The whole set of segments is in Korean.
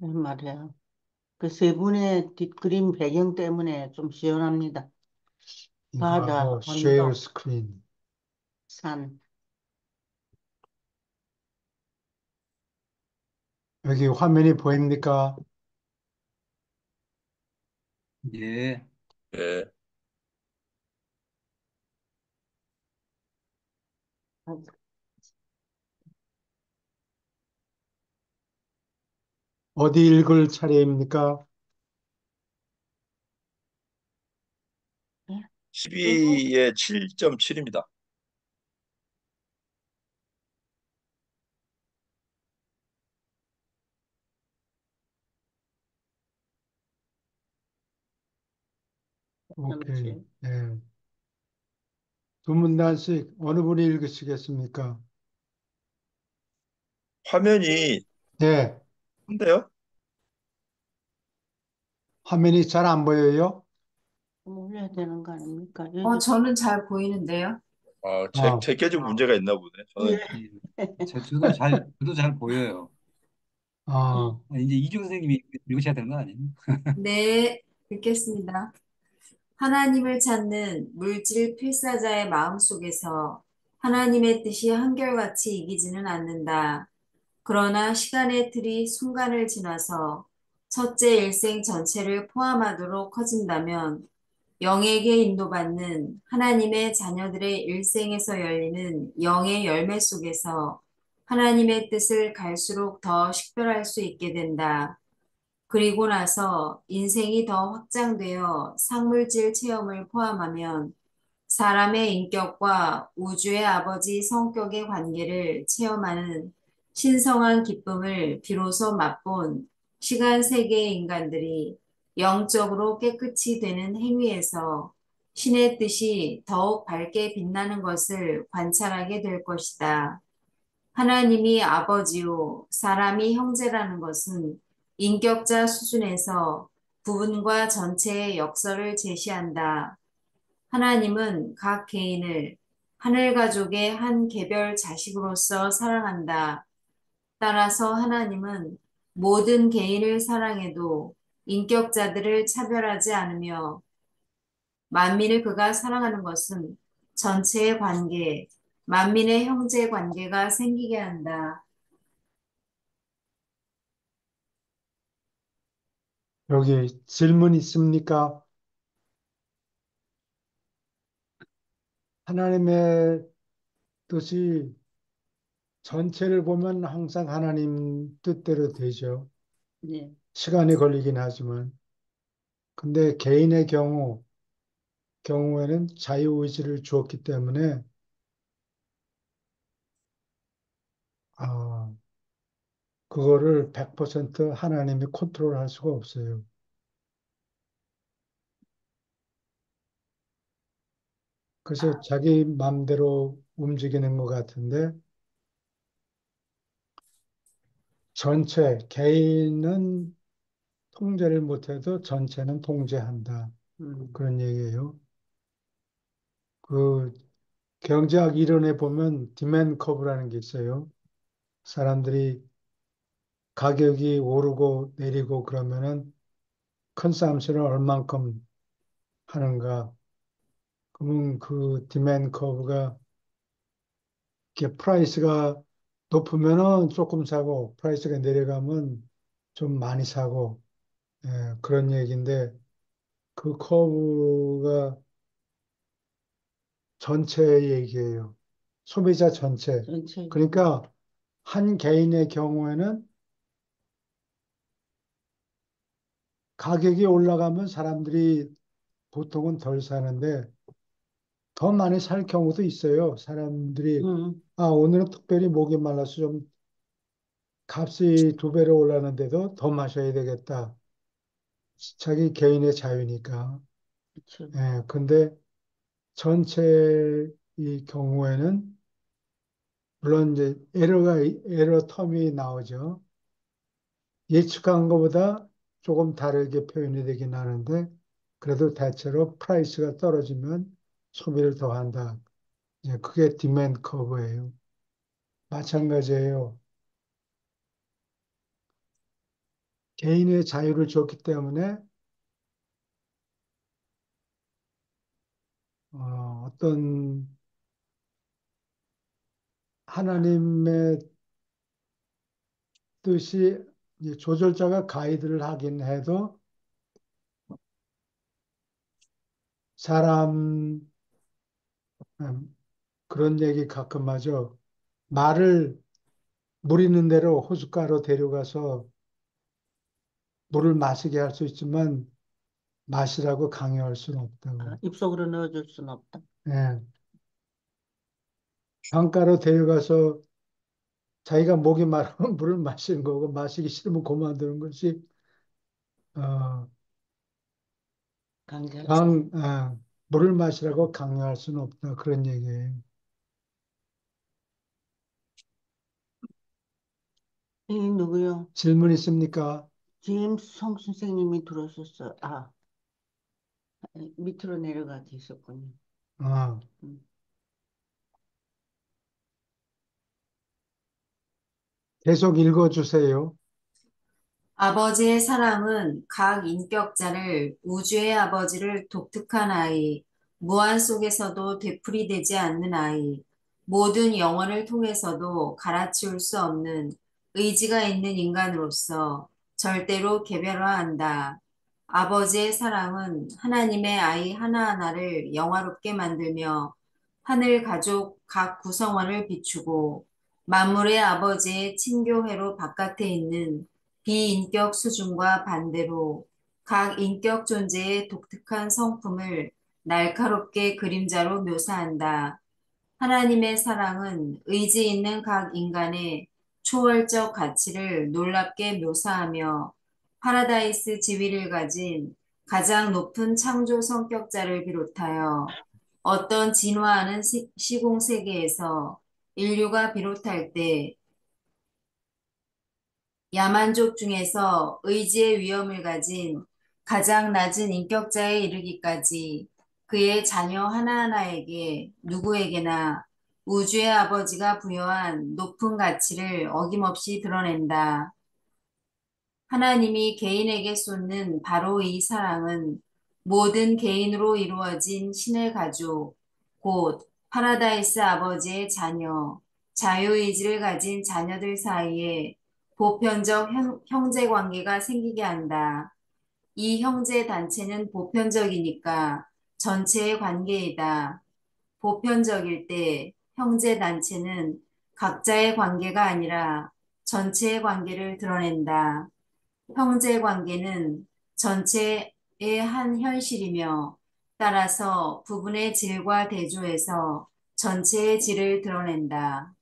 말이야. 그 세 분의 뒷그림 배경 때문에 좀 시원합니다. 바다, 이거하고 쉐어 언덕, 스크린. 산. 여기 화면이 보입니까? 예, 예, 어디 읽을 차례입니까? 12에 7.7입니다. 오케이. 잠시. 예. 두 문단씩 어느 분이 읽으시겠습니까? 화면이 네. 큰데요? 화면이 잘 안 보여요? 좀 올려야 되는 거 아닙니까? 여기, 저는 잘 보이는데요. 아, 제게 좀 문제가 있나 보네. 저는 예. 예. 저도 잘 보여요. 아, 이제 이중 선생님이 읽으셔야 되는 거 아니에요? 네, 읽겠습니다. 하나님을 찾는 물질 필사자의 마음속에서 하나님의 뜻이 한결같이 이기지는 않는다. 그러나 시간의 틀이 순간을 지나서 첫째 일생 전체를 포함하도록 커진다면 영에게 인도받는 하나님의 자녀들의 일생에서 열리는 영의 열매 속에서 하나님의 뜻을 갈수록 더 식별할 수 있게 된다. 그리고 나서 인생이 더 확장되어 상물질 체험을 포함하면 사람의 인격과 우주의 아버지 성격의 관계를 체험하는 신성한 기쁨을 비로소 맛본 시간 세계의 인간들이 영적으로 깨끗이 되는 행위에서 신의 뜻이 더욱 밝게 빛나는 것을 관찰하게 될 것이다. 하나님이 아버지요, 사람이 형제라는 것은 인격자 수준에서 부분과 전체의 역설을 제시한다. 하나님은 각 개인을 하늘 가족의 한 개별 자식으로서 사랑한다. 따라서 하나님은 모든 개인을 사랑해도 인격자들을 차별하지 않으며 만민을 그가 사랑하는 것은 전체의 관계, 만민의 형제 관계가 생기게 한다. 여기 질문 있습니까? 하나님의 뜻이 전체를 보면 항상 하나님 뜻대로 되죠. 예. 시간이 걸리긴 하지만. 근데 개인의 경우에는 자유의지를 주었기 때문에, 아, 그거를 100% 하나님이 컨트롤할 수가 없어요. 그래서 자기 마음대로 움직이는 것 같은데, 개인은 통제를 못해도 전체는 통제한다. 음, 그런 얘기예요. 그 경제학 이론에 보면 디맨드 커브라는 게 있어요. 사람들이 가격이 오르고 내리고 그러면은 컨섬션을 얼만큼 하는가. 그러면 그 디맨드 커브가 이렇게 프라이스가 높으면은 조금 사고 프라이스가 내려가면 좀 많이 사고 그런 얘기인데 그 커브가 전체 얘기예요. 소비자 전체. 전체, 그러니까 한 개인의 경우에는 가격이 올라가면 사람들이 보통은 덜 사는데 더 많이 살 경우도 있어요. 사람들이 음, 오늘은 특별히 목이 말라서 좀 값이 두 배로 올랐는데도 더 마셔야 되겠다. 자기 개인의 자유니까. 그쵸. 근데 전체 이 경우에는 물론 이제 에러 텀이 나오죠. 예측한 것보다 조금 다르게 표현이 되긴 하는데 그래도 대체로 프라이스가 떨어지면 소비를 더 한다. 그게 디맨드 커브예요. 마찬가지예요. 개인의 자유를 줬기 때문에 어떤 하나님의 뜻이 이제 조절자가 가이드를 하긴 해도 사람 그런 얘기 가끔 하죠. 말을 물 있는 대로 호숫가로 데려가서 물을 마시게 할 수 있지만 마시라고 강요할 수는 없다고. 입속으로 넣어줄 수는 없다. 예. 강가로 데려가서 자기가 목이 마르면 물을 마시는 거고 마시기 싫으면 그만두는 것이 어, 강제할 수. 물을 마시라고 강요할 수는 없다. 그런 얘기예요. 이 누구요? 질문 있습니까? 김성 선생님이 들어오셨어요. 밑으로 내려가 계셨군요. 어, 음. 계속 읽어주세요. 아버지의 사랑은 각 인격자를 우주의 아버지를 독특한 아이, 무한 속에서도 되풀이되지 않는 아이, 모든 영혼을 통해서도 갈아치울 수 없는 의지가 있는 인간으로서 절대로 개별화한다. 아버지의 사랑은 하나님의 아이 하나하나를 영화롭게 만들며 하늘 가족 각 구성원을 비추고 만물의 아버지의 친교회로 바깥에 있는 비인격 수준과 반대로 각 인격 존재의 독특한 성품을 날카롭게 그림자로 묘사한다. 하나님의 사랑은 의지 있는 각 인간의 초월적 가치를 놀랍게 묘사하며 파라다이스 지위를 가진 가장 높은 창조 성격자를 비롯하여 어떤 진화하는 시공 세계에서 인류가 비롯할 때 야만족 중에서 의지의 위엄을 가진 가장 낮은 인격자에 이르기까지 그의 자녀 하나하나에게 누구에게나 우주의 아버지가 부여한 높은 가치를 어김없이 드러낸다. 하나님이 개인에게 쏟는 바로 이 사랑은 모든 개인으로 이루어진 신의 가족, 곧 파라다이스 아버지의 자녀, 자유의지를 가진 자녀들 사이에 보편적 형제 관계가 생기게 한다. 이 형제 단체는 보편적이니까 전체의 관계이다. 보편적일 때 형제 단체는 각자의 관계가 아니라 전체의 관계를 드러낸다. 형제 관계는 전체의 한 현실이며 따라서 부분의 질과 대조해서 전체의 질을 드러낸다.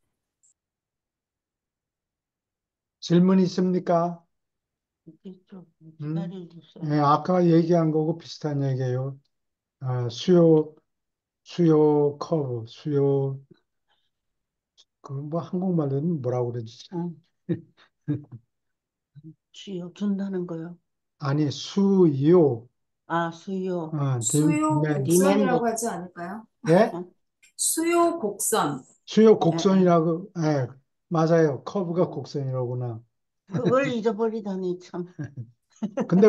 질문 있습니까? 이렇게 좀 음? 기다려주세요. 예, 아까 얘기한 거고 비슷한 얘기예요. 수요 커브, 그 뭐 한국말로는 뭐라고 그러지? 응, 주요 준다는 거요. 아니, 수요, 수요. 수요 디맨드. 곡선이라고 하지 않을까요? 예? 응? 수요 곡선. 수요 예, 예. 곡선이라고, 예, 맞아요. 커브가 응. 곡선이라구나. 그걸 잊어버리다니 참. 근데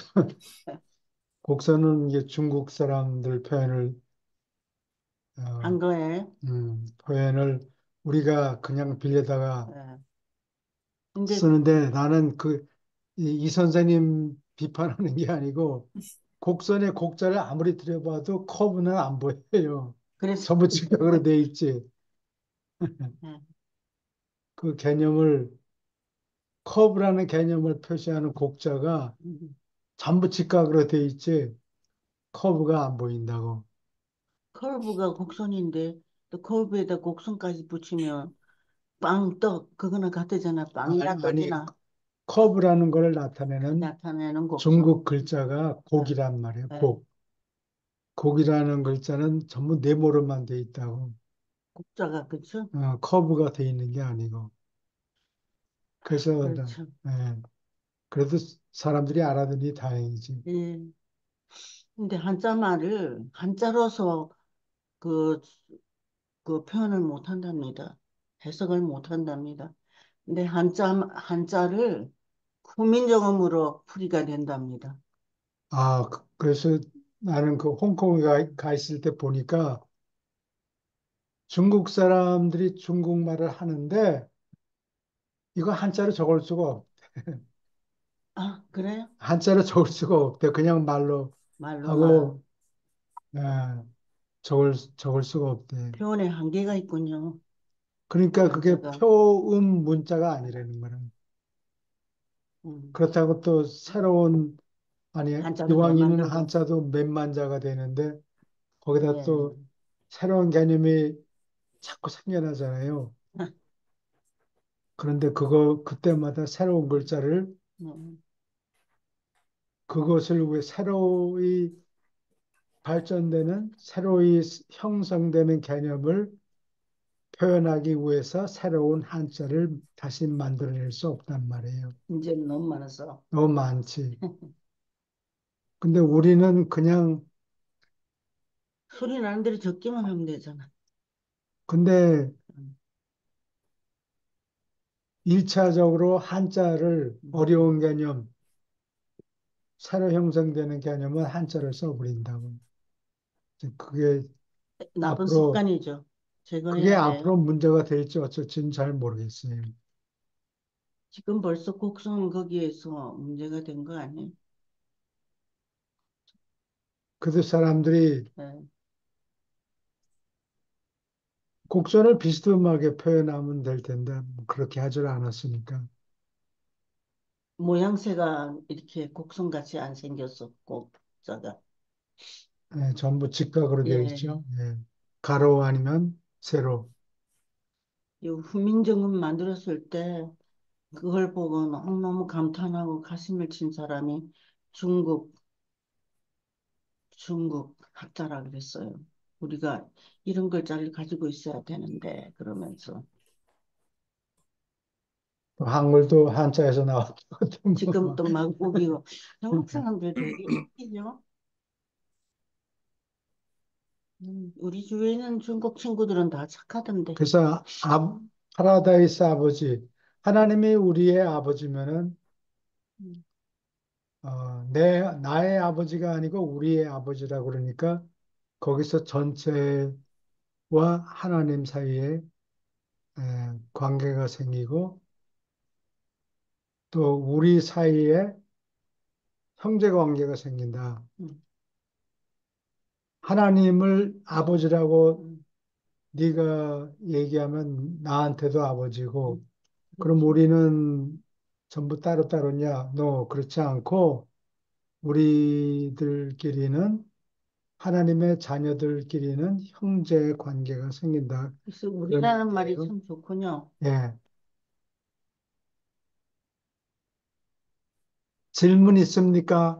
곡선은 이게 중국 사람들 어, 한 거예요. 표현을 우리가 그냥 빌려다가 예. 근데 쓰는데 나는 이 선생님 비판하는 게 아니고 곡선의 곡자를 아무리 들여봐도 커브는 안 보여요. 그래서 전부 직각으로 돼 있지. 예. 그 개념을, 커브라는 개념을 표시하는 곡자가 음. 전부 직각으로 돼 있지. 커브가 안 보인다고. 커브가 곡선인데 또 커브에다 곡선까지 붙이면 빵떡 그거는 같다잖아. 빵이나 아니, 떡이나 커브라는 걸 나타내는 나타내는 곡선. 중국 글자가 예, 곡이란 말이에요. 예. 곡이라는 글자는 전부 네모로만 돼 있다고. 곡자가 그쵸? 커브가 돼 있는 게 아니고. 그래서, 그렇죠. 예, 그래도 사람들이 알아듣니 다행이지. 예. 근데 한자 말을 한자로서 그, 그 표현을 못 한답니다. 해석을 못 한답니다. 근데 한자를 후민정음으로 풀이가 된답니다. 그래서 나는 그 홍콩에 가 있을 때 보니까 중국 사람들이 중국말을 하는데 이거 한자로 적을 수가 아, 그래요? 한자로 적을 수가 없대. 그냥 말로 말로만. 하고, 예, 적을 수가 없대. 표현에 한계가 있군요. 그러니까 그게 한자가. 표음 문자가 아니라는 거는. 음, 그렇다고 또 새로운, 아니, 한자도 더 이왕이면 만들고. 한자도 몇만 자가 되는데 거기다 예. 또 새로운 개념이 자꾸 생겨나잖아요. 그런데 그때마다 새로운 글자를 음, 그것을 왜 새로이 발전되는, 새로이 형성되는 개념을 표현하기 위해서 새로운 한자를 다시 만들어낼 수 없단 말이에요. 이제 너무 많아서. 너무 많지. 근데 우리는 그냥, 소리 나는 대로 적기만 하면 되잖아. 근데 음, 1차적으로 한자를 음. 어려운 개념, 새로 형성되는 개념은 한자를 써버린다고. 이제 나쁜 앞으로, 습관이죠. 그게 제거해야 앞으로 돼요. 문제가 될지 어쩔지는 잘 모르겠어요. 지금 벌써 곡성 거기에서 문제가 된 거 아니에요? 그래도 사람들이 예. 곡선을 비스듬하게 표현하면 될 텐데, 뭐 그렇게 하질 않았으니까. 모양새가 이렇게 곡선같이 안 생겼었고, 자가. 예, 전부 직각으로 되어 예. 있죠. 예. 가로 아니면 세로. 이 후민정음 만들었을 때 그걸 보고 너무너무 감탄하고 가슴을 친 사람이 중국, 중국 학자라 그랬어요. 우리가 이런 글자를 가지고 있어야 되는데, 그러면서. 또 한글도 한자에서 나왔거든. 지금 뭐. 또 막 우기고. 한국 사람들 되게 웃기죠? 우리 주위에는 중국 친구들은 다 착하던데. 그래서 파라다이스 아버지, 하나님이 우리의 아버지면은 음, 나의 아버지가 아니고 우리의 아버지라고 그러니까 거기서 전체와 하나님 사이에 관계가 생기고 또 우리 사이에 형제 관계가 생긴다. 음, 하나님을 아버지라고 음, 네가 얘기하면 나한테도 아버지고, 그럼 그렇죠. 우리는 전부 따로따로냐? 그렇지 않고, 우리들끼리는, 하나님의 자녀들끼리는 형제 관계가 생긴다. 그래서 그런 우리라는 말이 의미예요. 참 좋군요. 예. 질문 있습니까?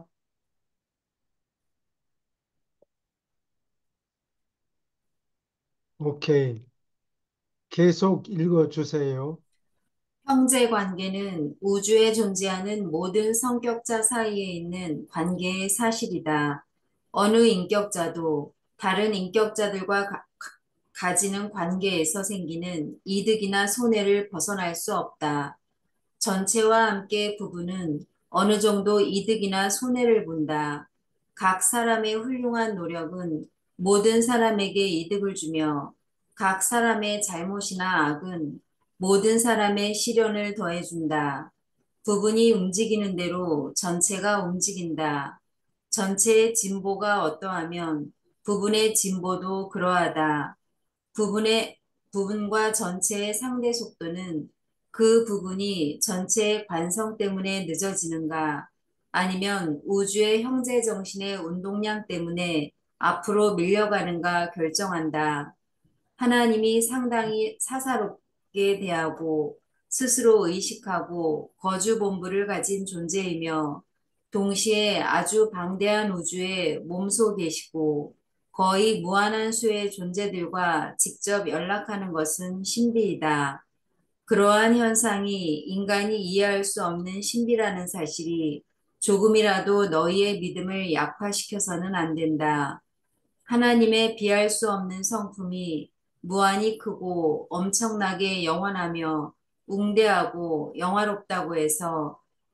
오케이. 계속 읽어주세요. 형제 관계는 우주에 존재하는 모든 성격자 사이에 있는 관계의 사실이다. 어느 인격자도 다른 인격자들과 가지는 관계에서 생기는 이득이나 손해를 벗어날 수 없다. 전체와 함께 부부는 어느 정도 이득이나 손해를 본다. 각 사람의 훌륭한 노력은 모든 사람에게 이득을 주며 각 사람의 잘못이나 악은 모든 사람의 시련을 더해준다. 부분이 움직이는 대로 전체가 움직인다. 전체의 진보가 어떠하면 부분의 진보도 그러하다. 부분의 부분과 전체의 상대 속도는 그 부분이 전체의 관성 때문에 늦어지는가 아니면 우주의 형제 정신의 운동량 때문에 앞으로 밀려가는가 결정한다. 하나님이 상당히 사사롭게 대하고 스스로 의식하고 거주 본부를 가진 존재이며 동시에 아주 방대한 우주에 몸소 계시고 거의 무한한 수의 존재들과 직접 연락하는 것은 신비이다. 그러한 현상이 인간이 이해할 수 없는 신비라는 사실이 조금이라도 너희의 믿음을 약화시켜서는 안 된다. 하나님의 비할 수 없는 성품이 무한히 크고 엄청나게 영원하며 웅대하고 영화롭다고 해서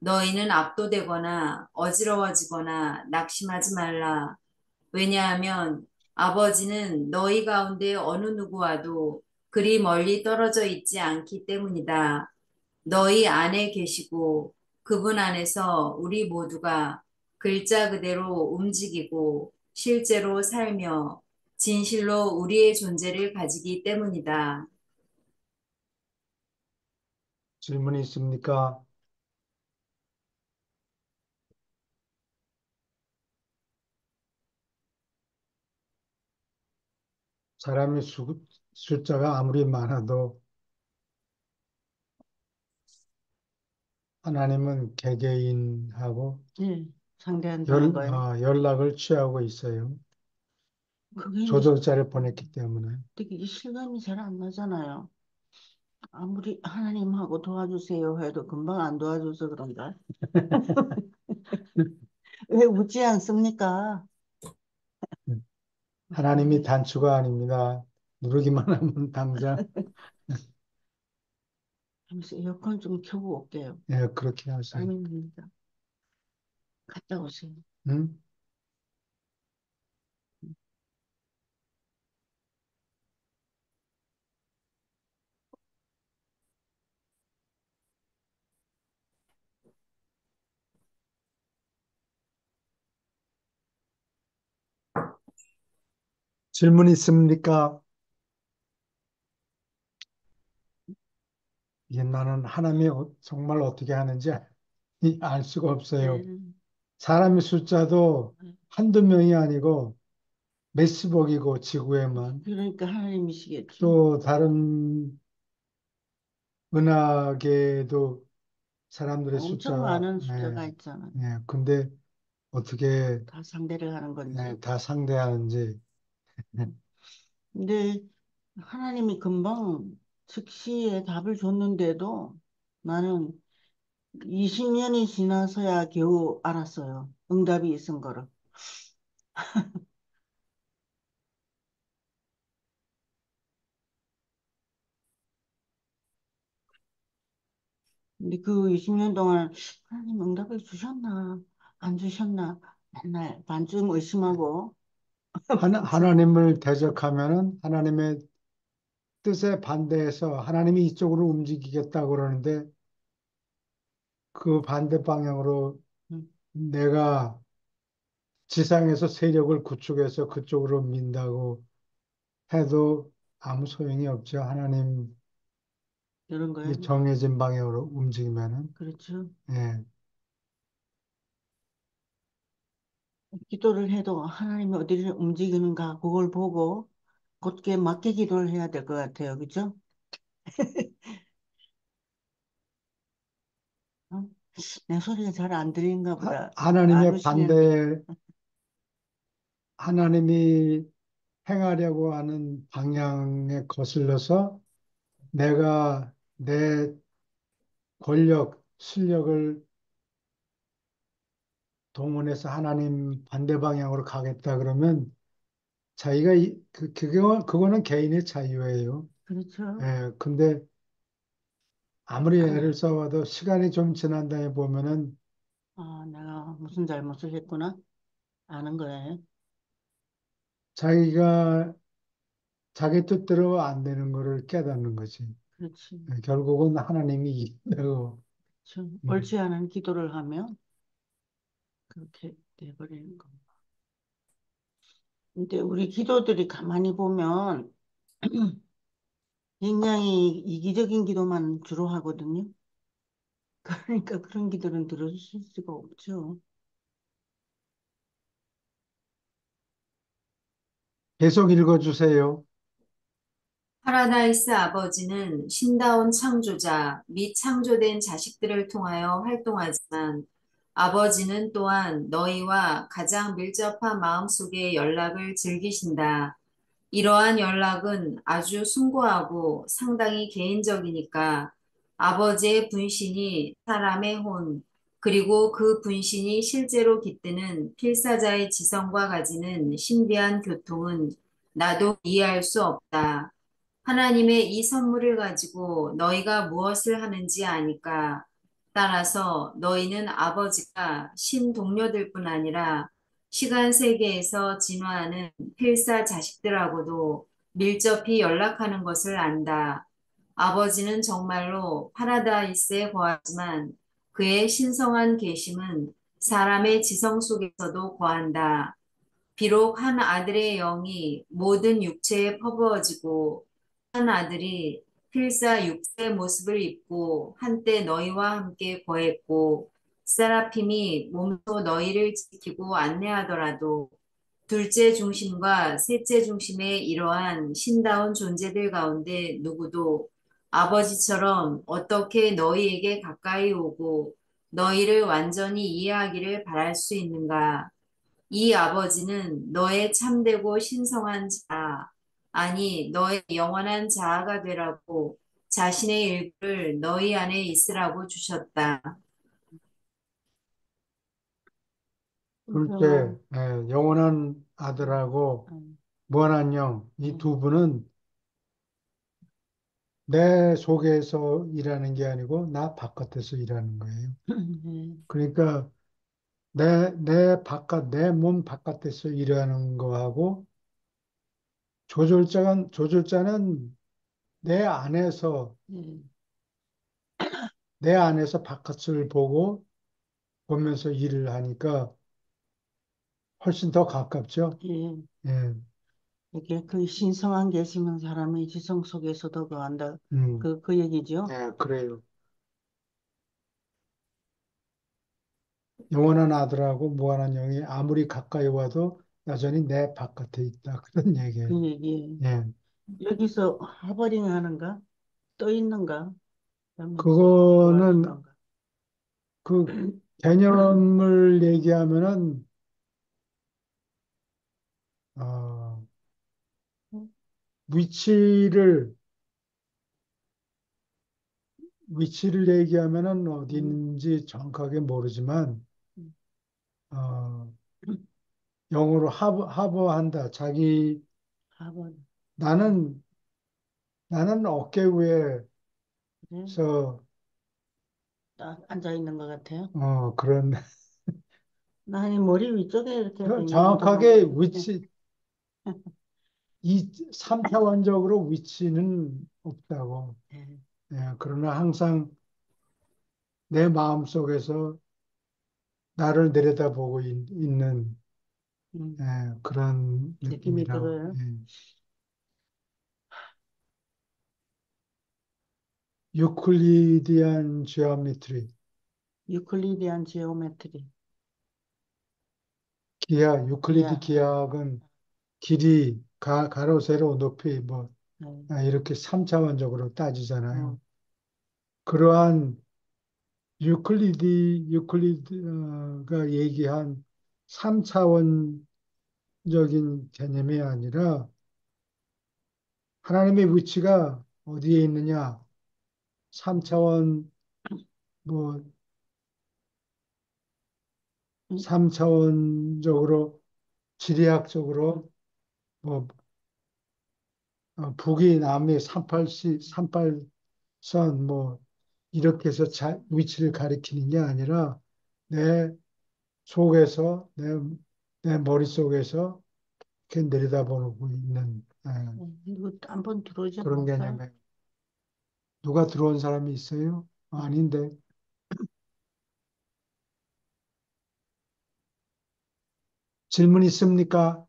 너희는 압도되거나 어지러워지거나 낙심하지 말라. 왜냐하면 아버지는 너희 가운데 어느 누구와도 그리 멀리 떨어져 있지 않기 때문이다. 너희 안에 계시고 그분 안에서 우리 모두가 글자 그대로 움직이고 실제로 살며 진실로 우리의 존재를 가지기 때문이다. 질문이 있습니까? 사람의 숫자가 아무리 많아도 하나님은 개개인하고 예, 상대한다는 거예요. 연락을 취하고 있어요. 그게 이제 조절자를 보냈기 때문에. 되게 실감이 잘 안 나잖아요. 아무리 하나님하고 도와주세요 해도 금방 안 도와줘서 그런가? 왜 웃지 않습니까? 하나님이 단추가 아닙니다. 누르기만 하면 당장 하면서 에어컨 좀 켜고 올게요. 예, 그렇게 하세요. 땀이 납니다. 갔다 오세요. 응? 질문 있습니까? 이게 나는 하나님이 정말 어떻게 하는지 알 수가 없어요. 네. 사람의 숫자도 한두 명이 아니고 몇십억이고 지구에만 그러니까 하나님이시겠죠. 또 다른 은하계에도 사람들의 엄청 숫자가 많은 숫자가 있잖아요. 근데 어떻게 다 상대를 하는 건지. 다 상대하는지 근데 하나님이 금방 즉시에 답을 줬는데도 나는 20년이 지나서야 겨우 알았어요. 응답이 있은 거를. 근데 그 20년 동안 하나님 응답을 주셨나, 안 주셨나, 맨날 반쯤 의심하고, 하나님을 대적하면은 하나님의 뜻에 반대해서 하나님이 이쪽으로 움직이겠다고 그러는데 그 반대 방향으로 음, 내가 지상에서 세력을 구축해서 그쪽으로 민다고 해도 아무 소용이 없죠. 하나님이 이런 거예요. 정해진 방향으로 움직이면은. 그렇죠. 예. 기도를 해도 하나님이 어디를 움직이는가, 그걸 보고 곧게 맞게 기도를 해야 될 것 같아요. 그죠? 어? 내 소리가 잘 안 들린가 보다. 안 하나님의 오시는데. 하나님이 행하려고 하는 방향에 거슬러서 내가 내 권력, 실력을 동원해서 하나님 반대 방향으로 가겠다 그러면 자기가 그거는 개인의 자유예요. 그렇죠. 예, 근데 아무리 애를 써와도 시간이 좀 지난 다음에 보면은 아, 내가 무슨 잘못을 했구나. 아는 거예요. 자기가 자기 뜻대로 안 되는 거를 깨닫는 거지. 그렇지. 예, 결국은 하나님이 이긴다고. 그렇죠. 음. 옳지 않은 기도를 하면 그렇게 돼버리는 거. 근데 우리 기도들이 가만히 보면 굉장히 이기적인 기도만 주로 하거든요. 그러니까 그런 기도는 들어주실 수가 없죠. 계속 읽어주세요. 파라다이스 아버지는 신다운 창조자 및 창조된 자식들을 통하여 활동하지만 아버지는 또한 너희와 가장 밀접한 마음속의 연락을 즐기신다. 이러한 연락은 아주 숭고하고 상당히 개인적이니까 아버지의 분신이 사람의 혼, 그리고 그 분신이 실제로 깃드는 필사자의 지성과 가지는 신비한 교통은 나도 이해할 수 없다. 하나님의 이 선물을 가지고 너희가 무엇을 하는지 아니까 따라서 너희는 아버지가 신동료들뿐 아니라 시간 세계에서 진화하는 필사 자식들하고도 밀접히 연락하는 것을 안다. 아버지는 정말로 파라다이스에 거하지만 그의 신성한 계심은 사람의 지성 속에서도 거한다. 비록 한 아들의 영이 모든 육체에 퍼부어지고 한 아들이 필사 육체의 모습을 입고 한때 너희와 함께 거했고 세라핌이 몸소 너희를 지키고 안내하더라도 둘째 중심과 셋째 중심의 이러한 신다운 존재들 가운데 누구도 아버지처럼 어떻게 너희에게 가까이 오고 너희를 완전히 이해하기를 바랄 수 있는가? 이 아버지는 너의 참되고 신성한 자아, 아니 너의 영원한 자아가 되라고 자신의 일부를 너희 안에 있으라고 주셨다. 둘째, 불평은, 영원한 아들하고 음, 무한한 영, 이 음, 두 분은 내 속에서 일하는 게 아니고 나 바깥에서 일하는 거예요. 네, 그러니까 내 몸 바깥에서 일하는 거하고 조절자는 내 안에서, 네, 내 안에서 바깥을 보면서 일을 하니까 훨씬 더 가깝죠. 예. 예, 이게 그 신성한 계시면 사람의 지성 속에서도 거한다. 음, 그 얘기죠. 그래요. 영원한 아들하고 무한한 영이 아무리 가까이 와도 여전히 내 바깥에 있다. 그런 얘기예요. 그 얘기. 예. 여기서 하버링 하는가? 떠 있는가? 그러면 구할 수 그거는 있는가? 그 개념을 얘기하면은, 어, 위치를, 위치를 얘기하면은 어디 음, 있는지 정확하게 모르지만, 음, 어, 영어로 하버한다. 하버링. 나는, 나는 어깨 위에서, 그래? 딱 앉아 있는 것 같아요. 그런, 나는 머리 위쪽에 이렇게 있는 것 정확하게 같은데. 이 3차원적으로 위치는 없다고. 네. 예, 그러나 항상 내 마음속에서 나를 내려다보고 있는 음, 그런 느낌이 느낌이라고. 들어요. 예. 유클리디안 지오메트리, 유클리디안 지오메트리. 유클리드 기하. 기하학은 길이, 가로, 세로, 높이, 뭐, 네. 이렇게 3차원적으로 어, 따지잖아요. 그러한 유클리드가 얘기한 3차원적인 개념이 아니라 하나님의 위치가 어디에 있느냐? 3차원, 뭐, 음, 3차원적으로, 지리학적으로, 뭐, 북이, 남이, 38선, 뭐, 이렇게 해서 위치를 가리키는 게 아니라, 내 속에서, 내 머릿속에서 이렇게 내려다보고 있는, 이거 한번 들어오지 그런 않을까? 개념에 누가 들어온 사람이 있어요? 아닌데. 질문 있습니까?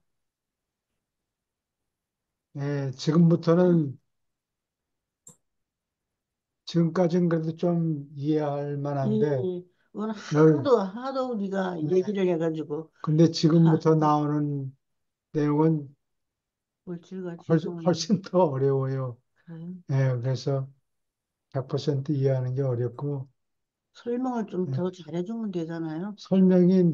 지금까지는 그래도 좀 이해할 예, 만한데, 예. 오늘 열, 하도 우리가 네. 얘기를 해가지고, 근데 하, 지금부터 나오는 내용은 물질과 지성은, 훨씬 더 어려워요. 그래요. 그래서 100% 이해하는 게 어렵고, 설명을 좀 예, 더 잘해주면 되잖아요. 설명이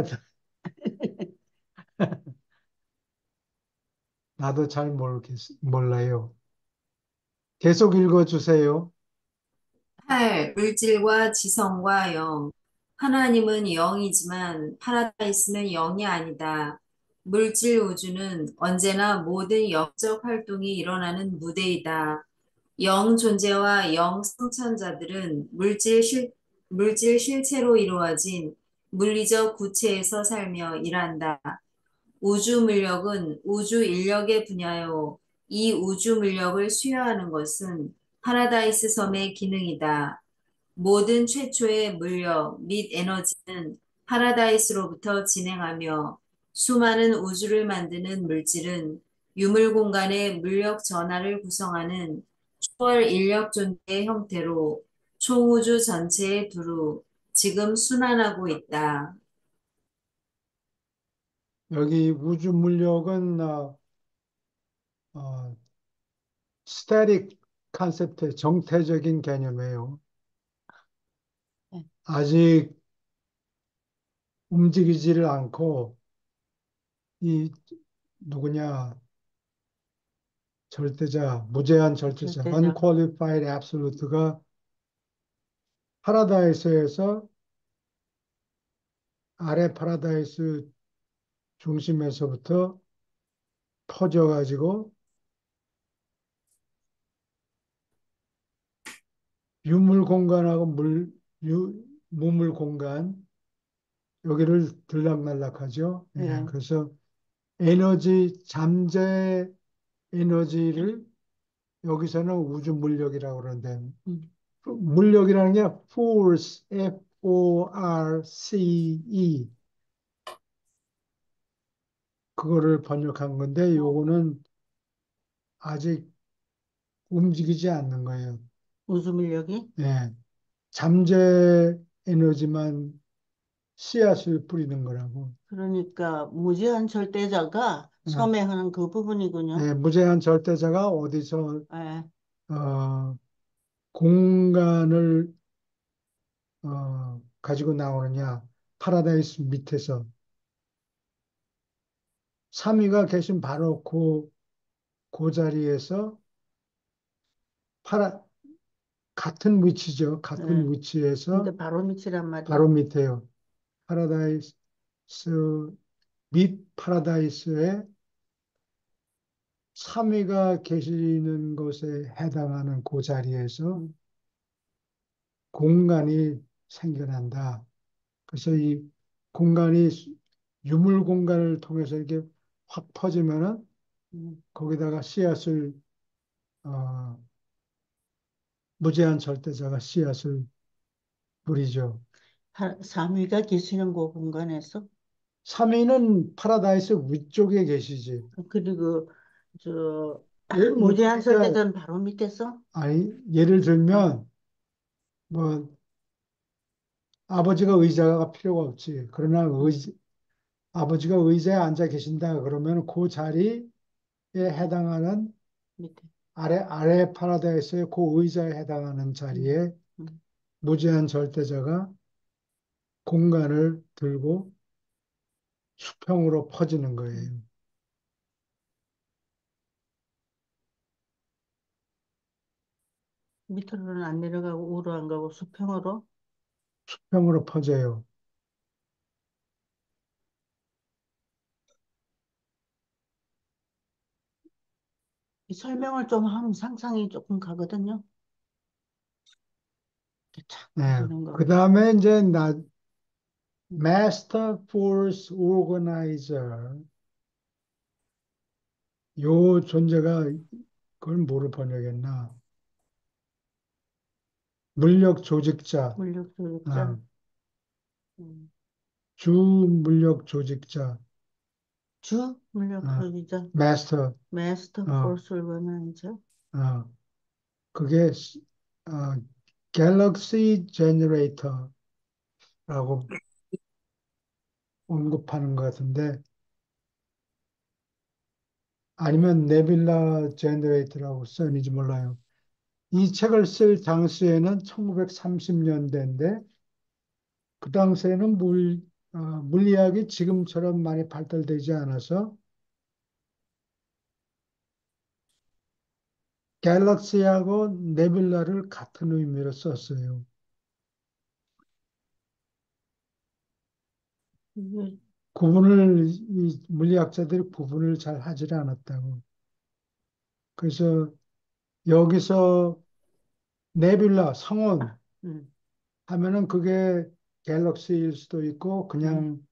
나도 잘 몰라요. 계속 읽어주세요. 8. 물질과 지성과 영. 하나님은 영이지만 파라다이스는 영이 아니다. 물질 우주는 언제나 모든 영적 활동이 일어나는 무대이다. 영 존재와 영 성찬자들은 물질 실체로 이루어진 물리적 구체에서 살며 일한다. 우주 물력은 우주 인력의 분야요. 이 우주 물력을 수여하는 것은 파라다이스 섬의 기능이다. 모든 최초의 물력 및 에너지는 파라다이스로부터 진행하며 수많은 우주를 만드는 물질은 유물 공간의 물력 전하를 구성하는 초월 인력 존재의 형태로 총우주 전체에 두루 지금 순환하고 있다. 여기 우주 물력은 스태틱 컨셉트, 정태적인 개념이에요. 네, 아직 움직이지를 않고 이 누구냐 절대자, 무제한 절대자, 절대적. unqualified absolute가 파라다이스에서 아래 파라다이스 중심에서부터 퍼져가지고 유물 공간하고 무물 공간 여기를 들락날락하죠. 예, 예, 그래서 잠재 에너지를 여기서는 우주 물력이라고 그러는데 음, 물력이라는 게 force, F-O-R-C-E 그거를 번역한 건데 요거는 아직 움직이지 않는 거예요. 우주 물력이. 예, 잠재 에너지만 씨앗을 뿌리는 거라고. 그러니까 무제한 절대자가 예, 섬에 하는 그 부분이군요. 예, 무제한 절대자가 어디서 예, 어, 공간을 가지고 나오느냐? 파라다이스 밑에서 삼위가 계신 바로 그 자리에서 파라 같은 위치죠. 예. 같은 위치에서 근데 바로 밑이란 말이야. 바로 밑에요. 파라다이스 밑 파라다이스에 삼위가 계시는 곳에 해당하는 그 자리에서 음, 공간이 생겨난다. 그래서 이 공간이 유물 공간을 통해서 이렇게 확 퍼지면은 음. 거기다가 씨앗을 어, 무제한 절대자가 씨앗을 뿌리죠. 삼위가 계시는 그 공간에서. 삼위는 파라다이스 위쪽에 계시지. 그리고 저 무제한 그러니까 절대자는 바로 밑에서. 아니 예를 어, 들면 뭐 아버지가 의자가 필요가 없지. 그러나 음, 아버지가 의자에 앉아 계신다 그러면 그 자리에 해당하는 밑에. 아래 파라다이스의 그 의자에 해당하는 음, 자리에 음. 무제한 절대자가 공간을 들고 수평으로 퍼지는 거예요. 음. 밑으로는 안 내려가고 우로 안 가고 수평으로. 수평으로 퍼져요. 이 설명을 좀 하면 상상이 조금 가거든요. 이렇게 착 네. 퍼지는 그 거. 다음에 이제 음, Master Force Organizer 요 존재가 그걸 뭐로 번역했나? 물력 조직자, 물력 조력자. 어, 음. 주 물력 조직자, 주 물력 어, 조력자. 마스터, 마스터 어, 포스 얼마나이죠? 어, 그게 어, 갤럭시 제너레이터라고 언급하는 것 같은데 아니면 네빌라 제너레이터라고 써있는지 몰라요. 이 책을 쓸 당시에는 1930년대인데 그 당시에는 물리학이 지금처럼 많이 발달되지 않아서 갤럭시하고 네뷸라를 같은 의미로 썼어요. 이게 이 물리학자들이 구분을 잘 하질 않았다고. 그래서 여기서 네뷸라, 성운, 음. 하면은 그게 갤럭시일 수도 있고 음. 그냥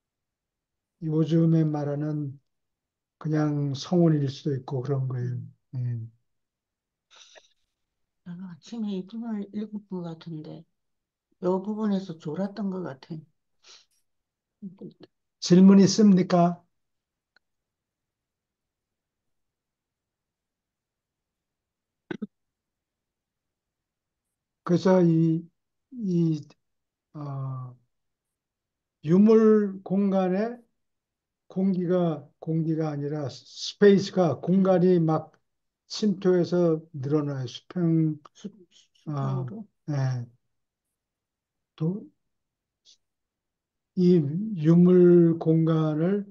요즘에 말하는 그냥 성운일 수도 있고 그런 거예요. 음. 예. 내가 아침에 이 부분을 읽은 것 같은데, 이 부분에서 졸았던 것 같아. 질문 있습니까? 그래서 이, 어, 유물 공간에 공기가 아니라 스페이스가 음. 공간이 막 침투해서 늘어나요. 아, 수평으로. 예. 또, 이 유물 공간을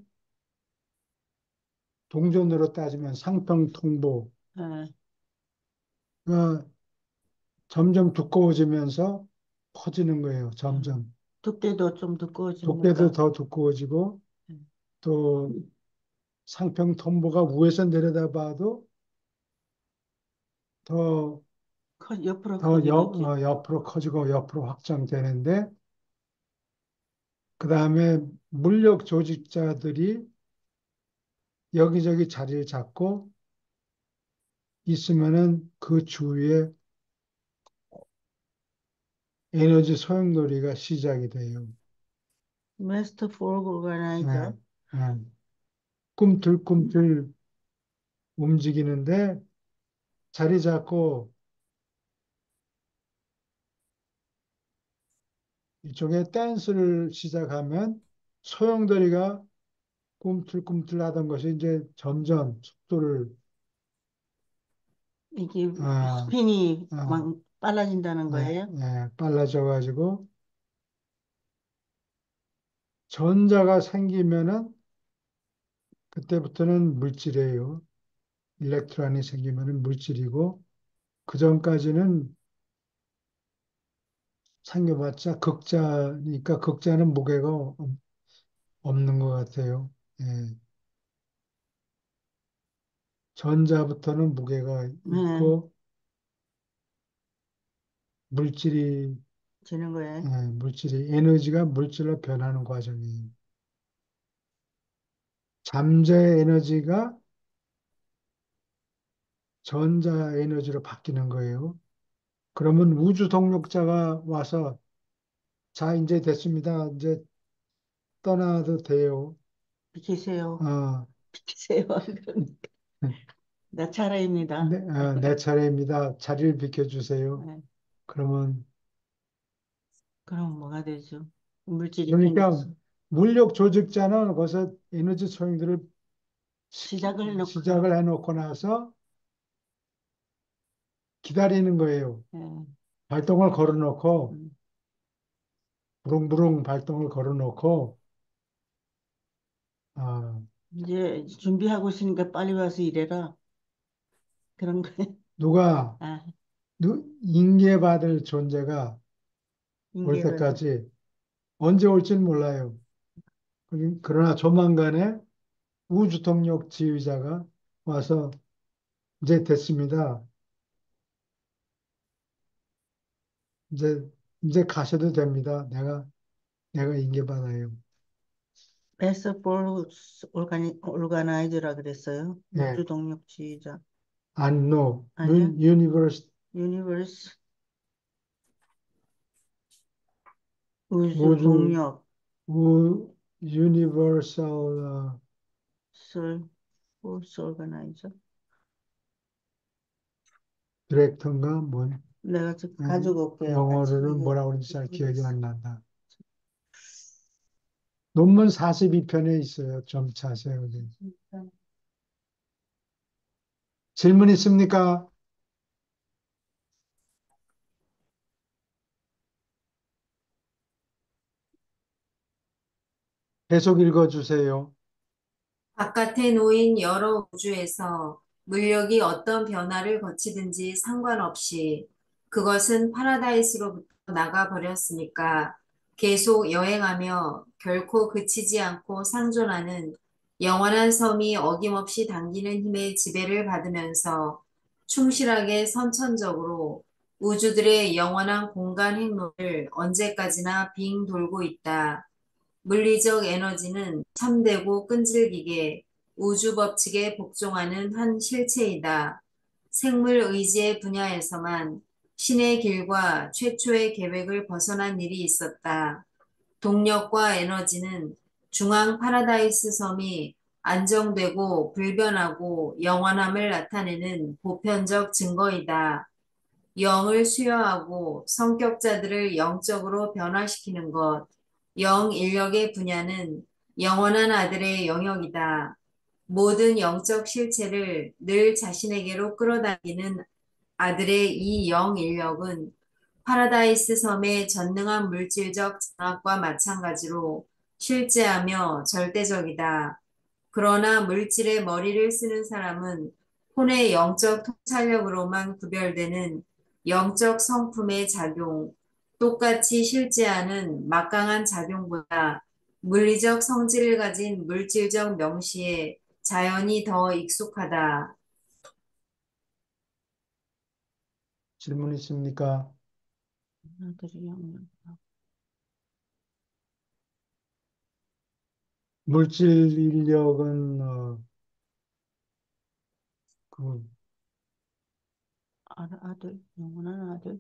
동전으로 따지면 상평통보가 예. 점점 두꺼워지면서 퍼지는 거예요. 음. 점점. 두께도 좀 독대도 두꺼워집니까? 더 두꺼워지고 음. 또 상평통보가 위에서 내려다봐도 더, 옆으로 커지겠지. 옆으로 커지고 옆으로 확장되는데 그 다음에 물력 조직자들이 여기저기 자리를 잡고 있으면은 그 주위에 에너지 소용돌이가 시작이 돼요. Masterful 예, Organizer. 예. 꿈틀꿈틀 움직이는데 자리 잡고 이쪽에 댄스를 시작하면 소용돌이가 꿈틀꿈틀 하던 것이 이제 점점 속도를 이게 아, 스핀이 아, 막 빨라진다는 예, 거예요. 빨라져 가지고 전자가 생기면은 그때부터는 물질이에요. 일렉트론이 생기면은 물질이고 그 전까지는 생겨봤자 극자니까 극자는 무게가 없는 것 같아요. 예. 전자부터는 무게가 네, 있고 물질이 지는 거예요. 물질이 에너지가 물질로 변하는 과정이에요. 잠재 에너지가 전자 에너지로 바뀌는 거예요. 그러면 우주 동력자가 와서 자 이제 됐습니다. 이제 떠나도 돼요. 비키세요. 어, 비키세요. 나 차례입니다. 내 차례입니다. 자리를 비켜주세요. 네, 그러면 그럼 뭐가 되죠? 물질이 그러니까 생겼어. 물력 조직자는 거기서 에너지 소용들을 시작을 해놓고서. 시작을 해놓고 나서 기다리는 거예요. 예, 발동을 걸어놓고 음. 부릉부릉 발동을 걸어놓고 아, 이제 준비하고 있으니까 빨리 와서 일해라. 그런 거예요. 누가 아, 인계받을 존재가 올 인계받을. 때까지 언제 올지는 몰라요. 그러나 조만간에 우주 동력 지휘자가 와서 이제 됐습니다. 이제 가셔도 됩니다. 내가 인계받아요. 베스볼 올가나이즈라 그랬어요. 예. 우주동력주의자. 안노 아니야? 유니버스 유니버스, 우주 우주동력, 유니버설 솔, 폴스 올가나이저. 디렉터인가 뭔 내가 지금 예, 가지고 올게요. 같이. 영어로는 이거. 뭐라고 그러는지 잘 기억이 안 난다. 논문 42편에 있어요. 좀 자세하게. 질문 있습니까? 계속 읽어주세요. 바깥에 놓인 여러 우주에서 물력이 어떤 변화를 거치든지 상관없이 그것은 파라다이스로부터 나가 버렸으니까 계속 여행하며 결코 그치지 않고 상존하는 영원한 섬이 어김없이 당기는 힘의 지배를 받으면서 충실하게 선천적으로 우주들의 영원한 공간 행로를 언제까지나 빙 돌고 있다. 물리적 에너지는 참되고 끈질기게 우주 법칙에 복종하는 한 실체이다. 생물 의지의 분야에서만 신의 길과 최초의 계획을 벗어난 일이 있었다. 동력과 에너지는 중앙 파라다이스 섬이 안정되고 불변하고 영원함을 나타내는 보편적 증거이다. 영을 수여하고 성격자들을 영적으로 변화시키는 것, 영 인력의 분야는 영원한 아들의 영역이다. 모든 영적 실체를 늘 자신에게로 끌어당기는 아들의 이 영 인력은 파라다이스 섬의 전능한 물질적 장악과 마찬가지로 실제하며 절대적이다. 그러나 물질의 머리를 쓰는 사람은 혼의 영적 통찰력으로만 구별되는 영적 성품의 작용, 똑같이 실제하는 막강한 작용보다 물리적 성질을 가진 물질적 명시에 자연이 더 익숙하다. 질문 있습니까? 아들이 영원. 물질 인력은 그 아들, 영원한 아들.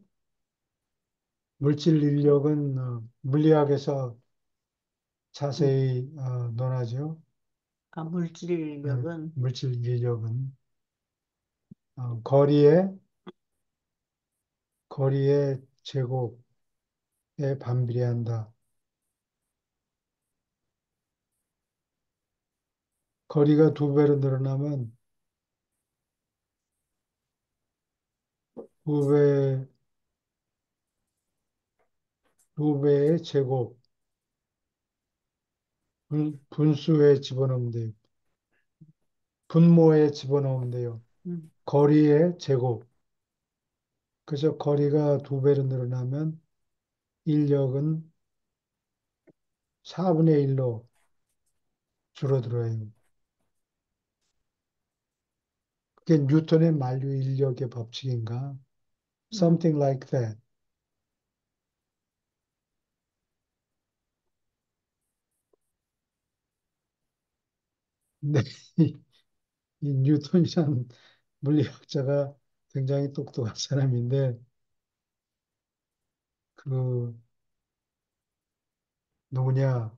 물질 인력은 물리학에서 음. 자세히 논하죠. 물질 인력은 물질 인력은 거리의 제곱에 반비례한다. 거리가 두 배로 늘어나면 두 배, 두 배의 제곱, 분수에 집어넣으면 돼요. 분모에 집어넣으면 돼요. 음, 거리의 제곱. 그래서 거리가 두 배로 늘어나면 인력은 4분의 1로 줄어들어요. 그게 뉴턴의 만류 인력의 법칙인가? 음. Something like that. 근데 이 뉴턴이라는 물리학자가 굉장히 똑똑한 사람인데, 그, 누구냐,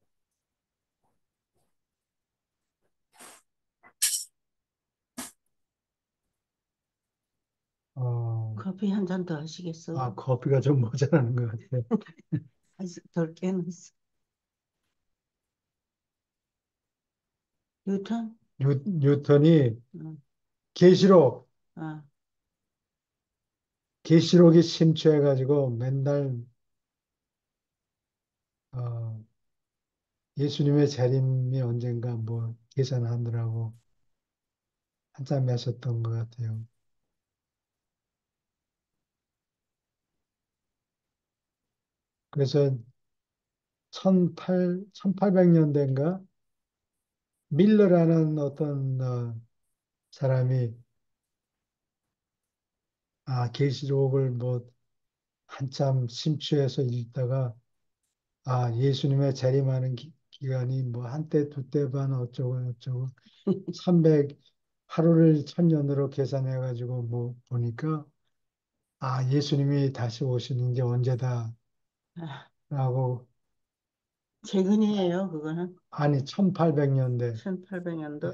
어, 커피 한 잔 더 하시겠어? 커피가 좀 모자라는 것 같아요. 아직 덜 깨놨어. 뉴턴? 뉴턴이 응. 계시록, 아, 계시록에 심취해가지고 맨날, 어, 예수님의 재림이 언젠가 뭐 계산하느라고 한참 애썼던 것 같아요. 그래서 1800년대인가 밀러라는 어떤 사람이 계시록을 뭐 한참 심취해서 읽다가 예수님의 재림하는 기간이 뭐 한때 두 때 반 어쩌고 저쩌고 300 하루를 천년으로 계산해 가지고 뭐 보니까 예수님이 다시 오시는 게 언제다라고 아, 최근이에요, 그거는. 아니 1800년대 1800년도?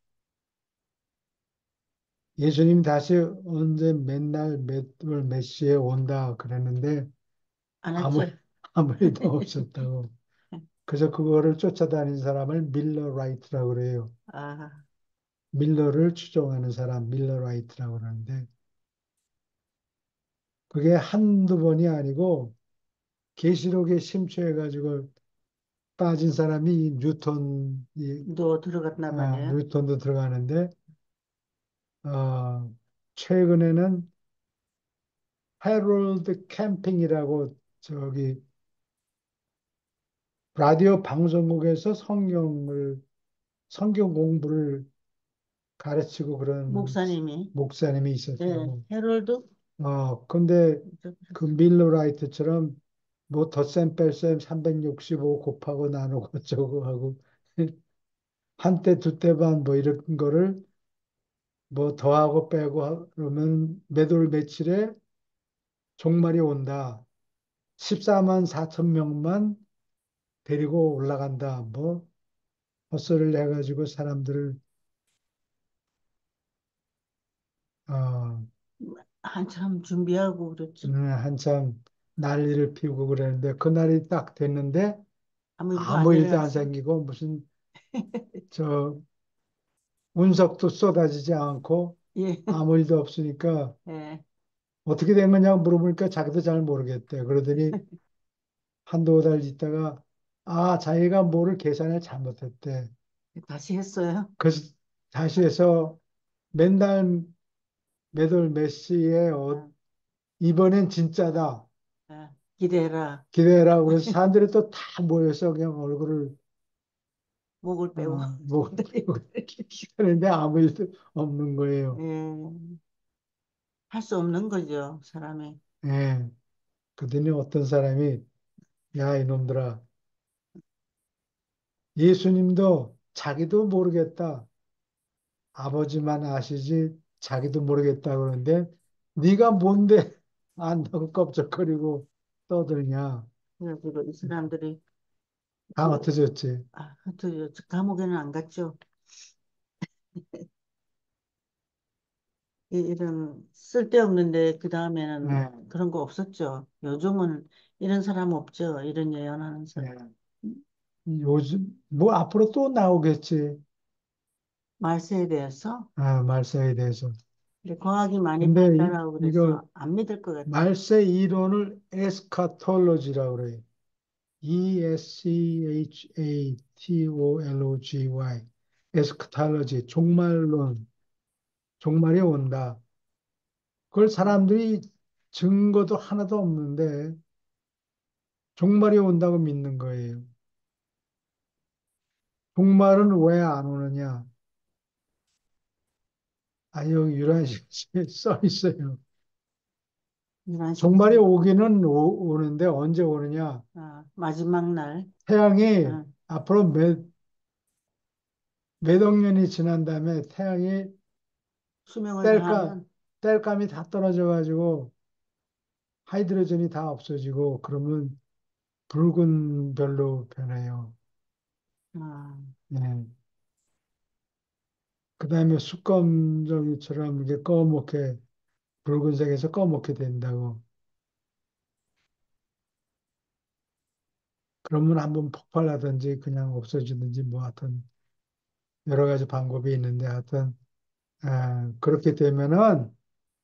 예수님 다시 언제 맨날 몇 월 몇 시에 온다 그랬는데 안 아무 왔죠? 아무 일도 없었다고. 그래서 그거를 쫓아다닌 사람을 밀러 라이트라고 그래요. 아, 밀러를 추종하는 사람 밀러 라이트라고 그러는데 그게 한두 번이 아니고 계시록에 심취해가지고 빠진 사람이 이 너 들어갔나 보네요. 뉴턴도 들어가는데 최근에는 해롤드 캠핑이라고 저기 라디오 방송국에서 성경 공부를 가르치고 그런 목사님이. 목사님이 예, 있었다고. 헤럴드? 근데 그 밀러라이트처럼 뭐 덧셈 뺄셈 365 곱하고 나누고 어쩌고 하고 한때 두때 반 뭐 이런 거를 뭐 더하고 빼고 그러면 몇 월 며칠에 종말이 온다. 14만 4천 명만 데리고 올라간다. 뭐 헛소리를 해가지고 사람들을 어, 한참 준비하고 그랬죠. 한참 난리를 피우고 그랬는데 그날이 딱 됐는데 아무 일도 안 아무 일도 안 일어났어. 생기고 무슨 저 운석도 쏟아지지 않고 예, 아무 일도 없으니까 예. 어떻게 된 거냐고 물어보니까 자기도 잘 모르겠대. 그러더니 한두 달 있다가 자기가 뭐를 계산을 잘못했대. 다시 했어요. 그래서 다시 해서 맨날 몇 월 몇 시에 어, 이번엔 진짜다. 기대해라. 기대해라. 그래서 사람들이 또 다 모여서 그냥 얼굴을 목을 빼고. 뭐 기다리는데 아무 일도 없는 거예요. 예, 할 수 없는 거죠, 사람이. 예. 그러더니 어떤 사람이 야 이놈들아 예수님도 자기도 모르겠다. 아버지만 아시지 자기도 모르겠다 그러는데 네가 뭔데 안다고 껍적거리고 떠드냐. 그래가지고 이 사람들이 다 흩어졌지. 하여튼 감옥에는 안 갔죠. 이런 쓸데없는데 그 다음에는 예, 그런 거 없었죠. 요즘은 이런 사람 없죠. 이런 예언하는 사람. 예. 요즘 뭐 앞으로 또 나오겠지. 말세에 대해서. 말세에 대해서. 근데 과학이 많이 근데 발달하고 이거 그래서 안 믿을 것 같아요. 말세 이론을 에스카톨로지라고 그래요. ESCHATOLOGY. 에스카톨로지, 종말론, 종말이 온다. 그걸 음, 사람들이 증거도 하나도 없는데 종말이 온다고 믿는 거예요. 종말은 왜 안 오느냐? 여기 유란시에 써 있어요. 이런 종말이 식으로. 오기는 오는데 언제 오느냐? 마지막 날. 태양이 어, 앞으로 몇 억 년이 지난 다음에 태양이 수명을 땔감, 다하면 땔감이 다 떨어져 가지고 하이드로전이 다 없어지고 그러면 붉은 별로 변해요. 아, 예. 그다음에 수검정이처럼 이게 검게 붉은색에서 검게 된다고. 그러면 한번 폭발하든지 그냥 없어지든지 뭐 하여튼 여러 가지 방법이 있는데 하여튼 그렇게 되면은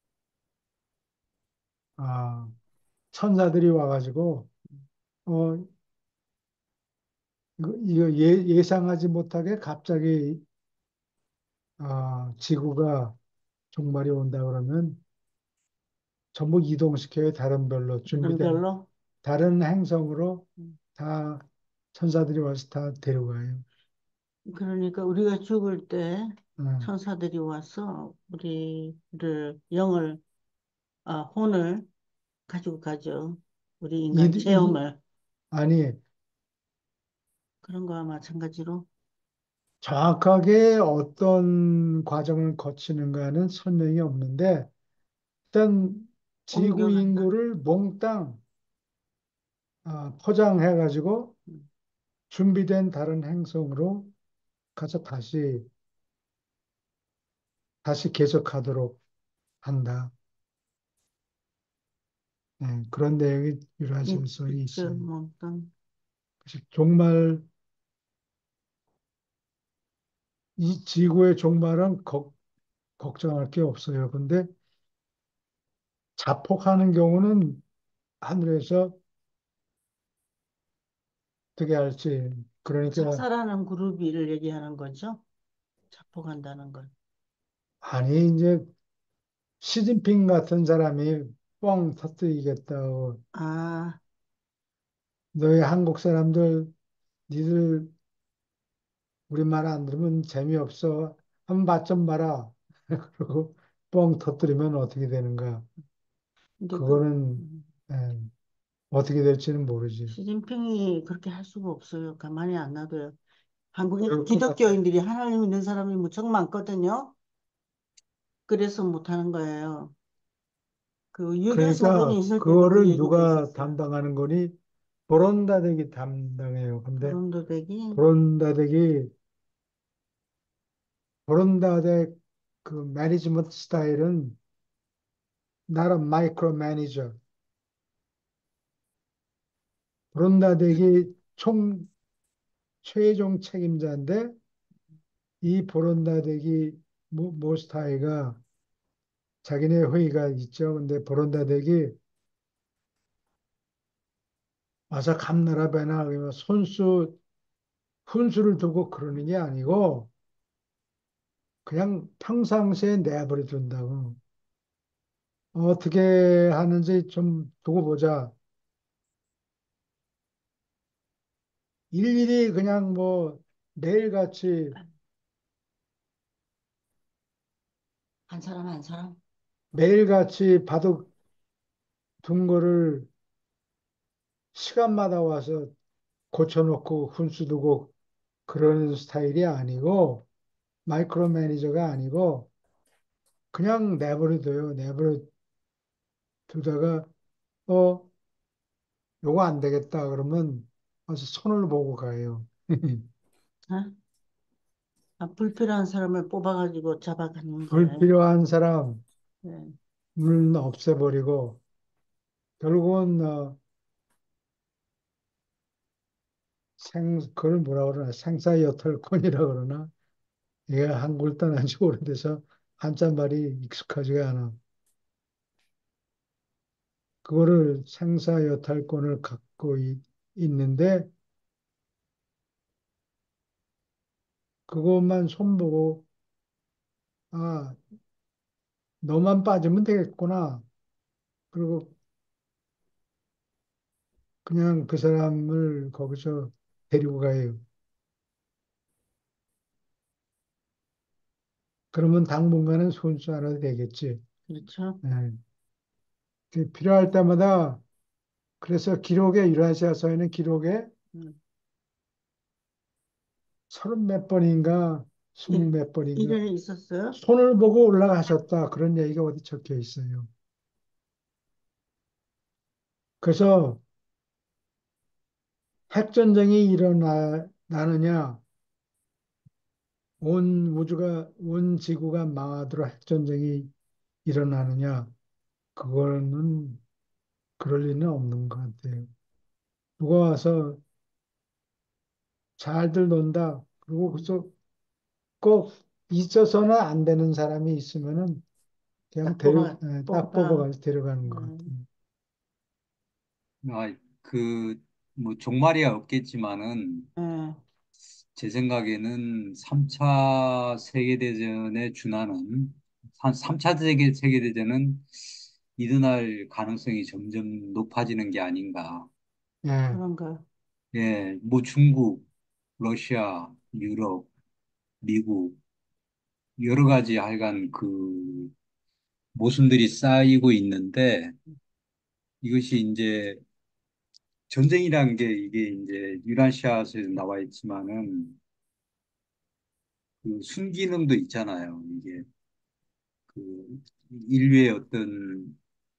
아, 천사들이 와가지고 어 이거 예상하지 못하게 갑자기 지구가 종말이 온다 그러면 전부 이동시켜요. 다른 별로 다른 준비된 별로. 다른 행성으로 음, 다 천사들이 와서 다 데려가요. 그러니까 우리가 죽을 때 어. 천사들이 와서 우리를 영을, 혼을 가지고 가죠. 우리 이, 인간 이, 체험을. 아니 그런 거와 마찬가지로 정확하게 어떤 과정을 거치는가는 설명이 없는데 일단 지구 옮겨간다. 인구를 몽땅 포장해가지고 음, 준비된 다른 행성으로 가서 다시 개척하도록 한다. 그런 내용이 유라시에서 있죠. 있어요. 뭐, 그래서 종말, 이 지구의 종말은 걱정할 게 없어요. 근데 자폭하는 경우는 하늘에서 어떻게 할지. 그러니까, 착사라는 그룹을 얘기하는 거죠. 자폭한다는 걸. 아니, 이제 시진핑 같은 사람이 뻥 터뜨리겠다고. 아, 너희 한국 사람들, 니들 우리말 안 들으면 재미없어. 한번 맛 좀 봐라. 그리고 뻥 터뜨리면 어떻게 되는가. 근데 그거는 예, 어떻게 될지는 모르지. 시진핑이 그렇게 할 수가 없어요. 가만히 안 놔둬요. 한국에 그럴 것 같아. 기독교인들이 하나님 믿는 사람이 무척 많거든요. 그래서 못하는 거예요. 그 유교사들이 그러니까 있을 때도 그 그거를 얘기도 누가 있었어요. 담당하는 거니? 보론다덱이 담당해요. 근데 부름도대기. 보론다덱이 보론다덱 그 매니지먼트 스타일은 나름 마이크로 매니저. 보론다덱이 총 최종 책임자인데 이 보론다덱이 모스타이가 자기네 회의가 있죠. 근데 보론다덱이 와서 감나라 배나 그러면 훈수를 두고 그러는 게 아니고 그냥 평상시에 내버려 둔다고. 어떻게 하는지 좀 두고 보자. 일일이 그냥 뭐 매일같이 한 사람 한 사람. 매일같이 바둑 둔 거를 시간마다 와서 고쳐놓고 훈수 두고 그러는 스타일이 아니고 마이크로 매니저가 아니고 그냥 내버려 둬요. 내버려 두다가 어 요거 안 되겠다 그러면 와서 손을 보고 가요. 어? 아, 불필요한 사람을 뽑아가지고 잡아가는 거예요. 불필요한 사람을 네. 없애버리고 결국은 그걸 뭐라 그러나 생사여탈권이라 그러나 이게 한국을 떠난 지 오래돼서 한자 말이 익숙하지가 않아. 그거를 생사여탈권을 갖고 있는데 그것만 손보고 아 너만 빠지면 되겠구나. 그리고 그냥 그 사람을 거기서 데리고 가요. 그러면 당분간은 손수 안 해도 되겠지. 그렇죠. 네. 필요할 때마다 그래서 기록에 유라시아서에는 기록에 음. 서른 몇 번인가 스물 일, 몇 번인가 일연이 있었어요? 손을 보고 올라가셨다 그런 얘기가 어디 적혀 있어요. 그래서 핵전쟁이 일어나느냐 온 지구가 망하도록 핵전쟁이 일어나느냐 그거는 그럴 리는 없는 것 같아요. 누가 와서 잘들 논다. 그리고 그래서 꼭 있어서는 안 되는 사람이 있으면은 그냥 딱 뽑아, 딱 뽑아. 뽑아가지고 데려가는 것 같아요. 음. 아, 그, 뭐, 종말이야 없겠지만은, 예. 제 생각에는 3차 세계대전에 준하는, 3차 세계대전은 일어날 가능성이 점점 높아지는 게 아닌가. 예, 그런가. 예, 뭐 중국, 러시아, 유럽, 미국, 여러 가지 하여간 그 모순들이 쌓이고 있는데, 이것이 이제 전쟁이라는 게 이게 이제 유라시아에서 나와 있지만은 그 순기능도 있잖아요. 이게 그 인류의 어떤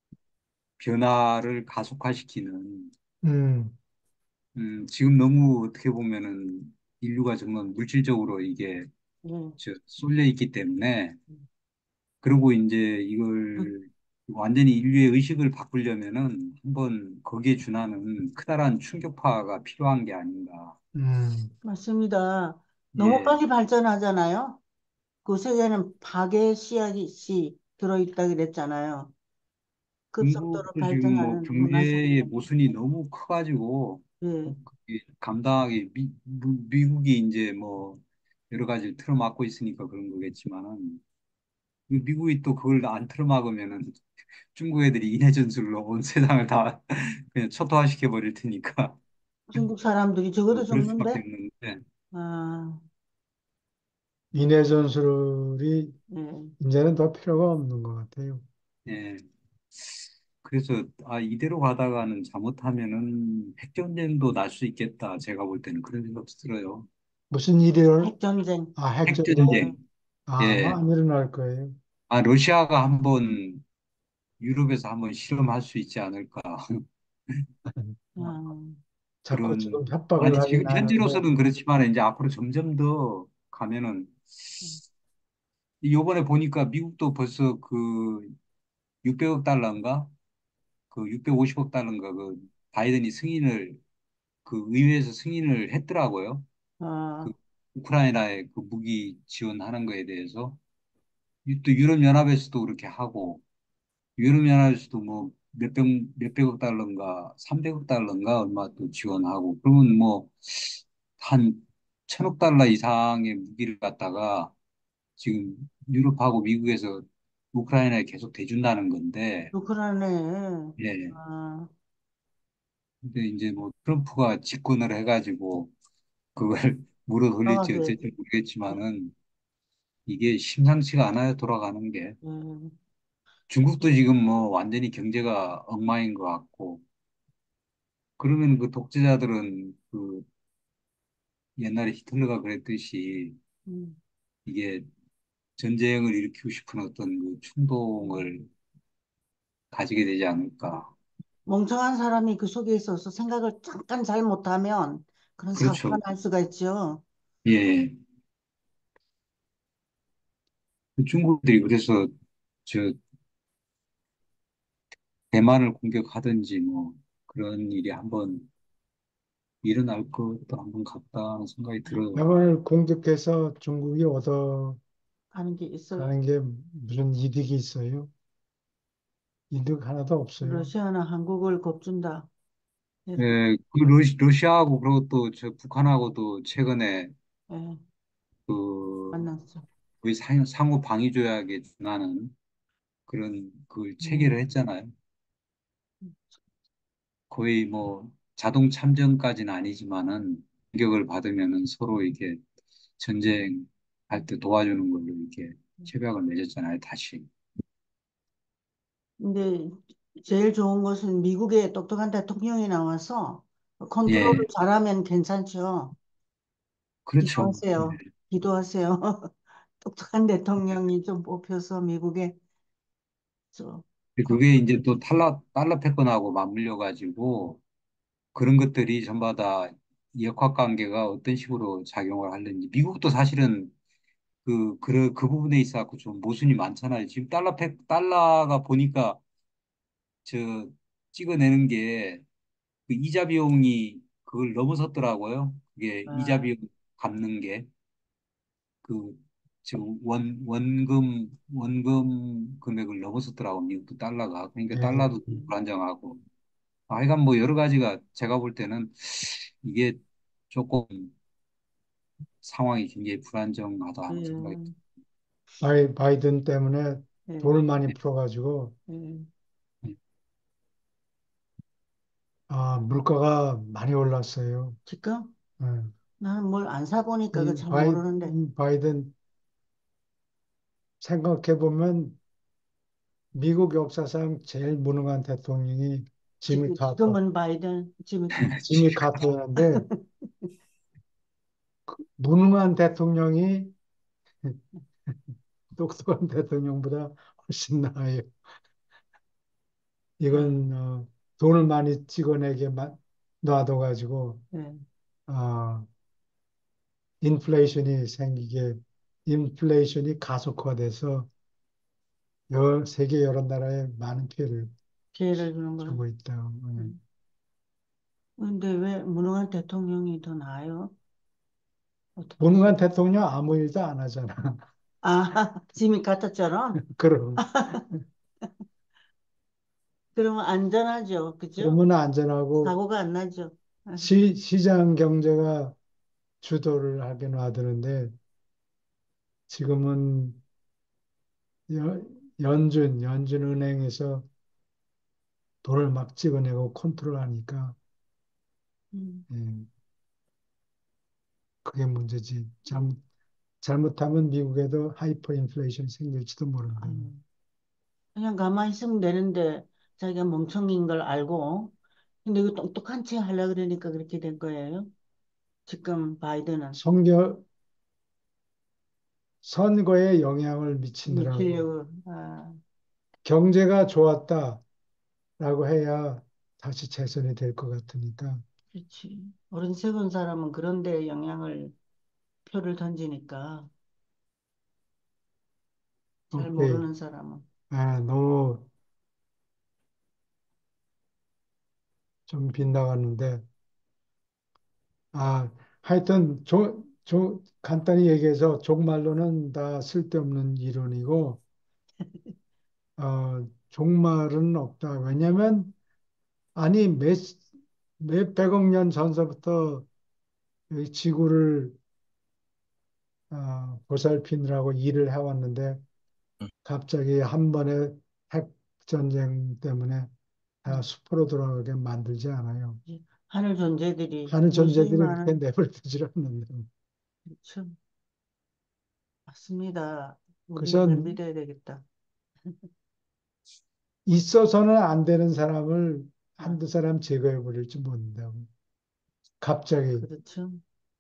변화를 가속화시키는 음, 지금 너무 어떻게 보면은 인류가 정말 물질적으로 이게 예. 쏠려 있기 때문에 그리고 이제 이걸 완전히 인류의 의식을 바꾸려면은 한번 거기에 준하는 커다란 충격파가 필요한 게 아닌가. 맞습니다. 너무 예. 빨리 발전하잖아요. 그 세계는 파괴 씨앗이 들어있다 그랬잖아요. 급속도로 중국도 지금 뭐 발전하는 문화 경제의 세계가. 모순이 너무 커가지고 예. 그게 감당하기 미국이 이제 뭐 여러 가지를 틀어막고 있으니까 그런 거겠지만은 그 미국이 또 그걸 안 틀어막으면은 중국 애들이 인해 전술로 온 세상을 다 그냥 초토화시켜 버릴 테니까 중국 사람들이 적어도 뭐 그럴 수밖에 적는데, 없는데 아, 인해 전술이 예. 이제는 더 필요가 없는 것 같아요. 예 그래서 이대로 가다가는 잘못하면은 핵전쟁도 날 수 있겠다. 제가 볼 때는 그런 생각도 들어요. 무슨 일을, 핵전쟁. 핵전쟁? 핵전쟁. 안 예. 일어날 거예요. 러시아가 한번 유럽에서 한번 실험할 수 있지 않을까. 음, 자꾸 그런 지금 협박을 지금 하긴 하는데, 현재로서는 그렇지만 이제 앞으로 점점 더 가면은 요번에 보니까 미국도 벌써 그 600억 달러인가? 그 650억 달러인가 그 바이든이 승인을 그 의회에서 승인을 했더라고요. 그 어, 우크라이나에 그 무기 지원하는 거에 대해서 또 유럽연합에서도 그렇게 하고 유럽연합에서도 뭐 몇백억 달러인가 300억 달러인가 얼마 또 지원하고 그러면 뭐 한 천억 달러 이상의 무기를 갖다가 지금 유럽하고 미국에서 우크라이나에 계속 대준다는 건데 우크라이나에, 예. 아, 근데 이제 뭐 트럼프가 집권을 해가지고 그걸 물어 돌릴지 강하게, 어쩔지 모르겠지만은 이게 심상치가 않아요, 돌아가는 게. 예, 중국도 지금 뭐 완전히 경제가 엉망인 것 같고, 그러면 그 독재자들은 그 옛날에 히틀러가 그랬듯이 음, 이게 전쟁을 일으키고 싶은 어떤 그 음. 충동을 가지게 되지 않을까. 멍청한 사람이 그 속에 있어서 생각을 잠깐 잘못하면 그런 사고가 그렇죠. 날 수가 있죠. 예. 그 중국들이 그래서 저 대만을 공격하든지 뭐 그런 일이 한번 일어날 것도 한번 같다는 생각이 들어요. 대만을 공격해서 중국이 얻어 하는 게 있어요. 가는 게 무슨 이득이 있어요? 이득 하나도 없어요. 러시아는 한국을 겁준다. 이렇게, 그 러시아하고 그리고 또 저 북한하고도 최근에 예, 그 만났어. 거의 상호 방위 조약에 준하는 그런 그 체결을 음, 했잖아요. 거의 뭐 자동 참전까지는 아니지만은 공격을 받으면은 서로 이렇게 전쟁할 때 도와주는 걸로 이렇게 협약을 맺었잖아요, 다시. 근데 제일 좋은 것은 미국의 똑똑한 대통령이 나와서 컨트롤을 예, 잘하면 괜찮죠. 그렇죠. 기도하세요. 기도하세요. 똑똑한 대통령이 좀 뽑혀서 미국에 저 그게 컨트롤. 이제 또 달러 패권하고 맞물려 가지고 그런 것들이 전부 다 역학관계가 어떤 식으로 작용을 하는지 미국도 사실은 그 부분에 있어 갖고 좀 모순이 많잖아요. 지금 달러가 보니까 저 찍어내는 게 그 이자 비용이 그걸 넘어섰더라고요. 그게 이자 아, 비용 갚는 게 그 저 원금 금액을 넘어섰더라고 미국도 달러가. 그러니까 예, 달러도 불안정하고. 하여간 뭐 여러 가지가 제가 볼 때는 이게 조금 상황이 굉장히 불안정하다 하는 생각이 예, 바이든 때문에 예, 돈을 많이 풀어가지고, 예. 듭니다. 물가가 많이 올랐어요. 지금 예. 나는 뭘 안 사보니까 그 이 잘 모르는데 바이든 생각해보면 미국 역사상 제일 무능한 대통령이 지금은 바이든 지금 지미 카터였는데, 무능한 대통령이 똑똑한 대통령보다 훨씬 나아요. 아, 이건 돈을 많이 찍어내게 놔둬가지고 예. 어, 인플레이션이 생기게 인플레이션이 가속화돼서 세계 여러 나라에 많은 피해를 기회를 주는 거예요. 주고 있다. 예. 근데 왜 무능한 대통령이 더 나아요? 어떻게? 무능한 대통령 아무 일도 안 하잖아. 아, 지미 카터처럼? 그럼 그러면 안전하죠. 그죠? 그러면 안전하고 사고가 안 나죠. 아, 시장 경제가 주도를 하게 놔두는데 지금은 연준은행에서 돈을 막 찍어내고 컨트롤하니까 음, 예, 그게 문제지. 잘못하면 미국에도 하이퍼 인플레이션이 생길지도 모른다. 아유, 그냥 가만히 있으면 되는데 자기가 멍청인 걸 알고, 근데 이거 똑똑한 체 하려고 그러니까 그렇게 된 거예요. 지금 바이든은 선거, 선거에 영향을 미치느라고. 미치려고, 아, 경제가 좋았다라고 해야 다시 재선이 될 것 같으니까. 그렇지. 어른스러운 사람은 그런데 영향을, 표를 던지니까, 잘 오케이. 모르는 사람은. 너무 좀 빗나갔는데, 하여튼, 간단히 얘기해서 종말론은 다 쓸데없는 이론이고, 종말은 없다. 왜냐면, 아니, 몇백억 년 전서부터 이 지구를 보살피느라고 일을 해왔는데, 갑자기 한 번의 핵 전쟁 때문에 다 숲으로 돌아가게 만들지 않아요. 하늘 존재들이 하는 무수히 존재들이 그렇게 많은, 내버려두질 않는다. 그렇죠. 맞습니다. 우리가 그래서 늘 믿어야 되겠다. 있어서는 안 되는 사람을 아, 한두 사람 제거해 버릴지 모른다고. 갑자기. 그렇죠.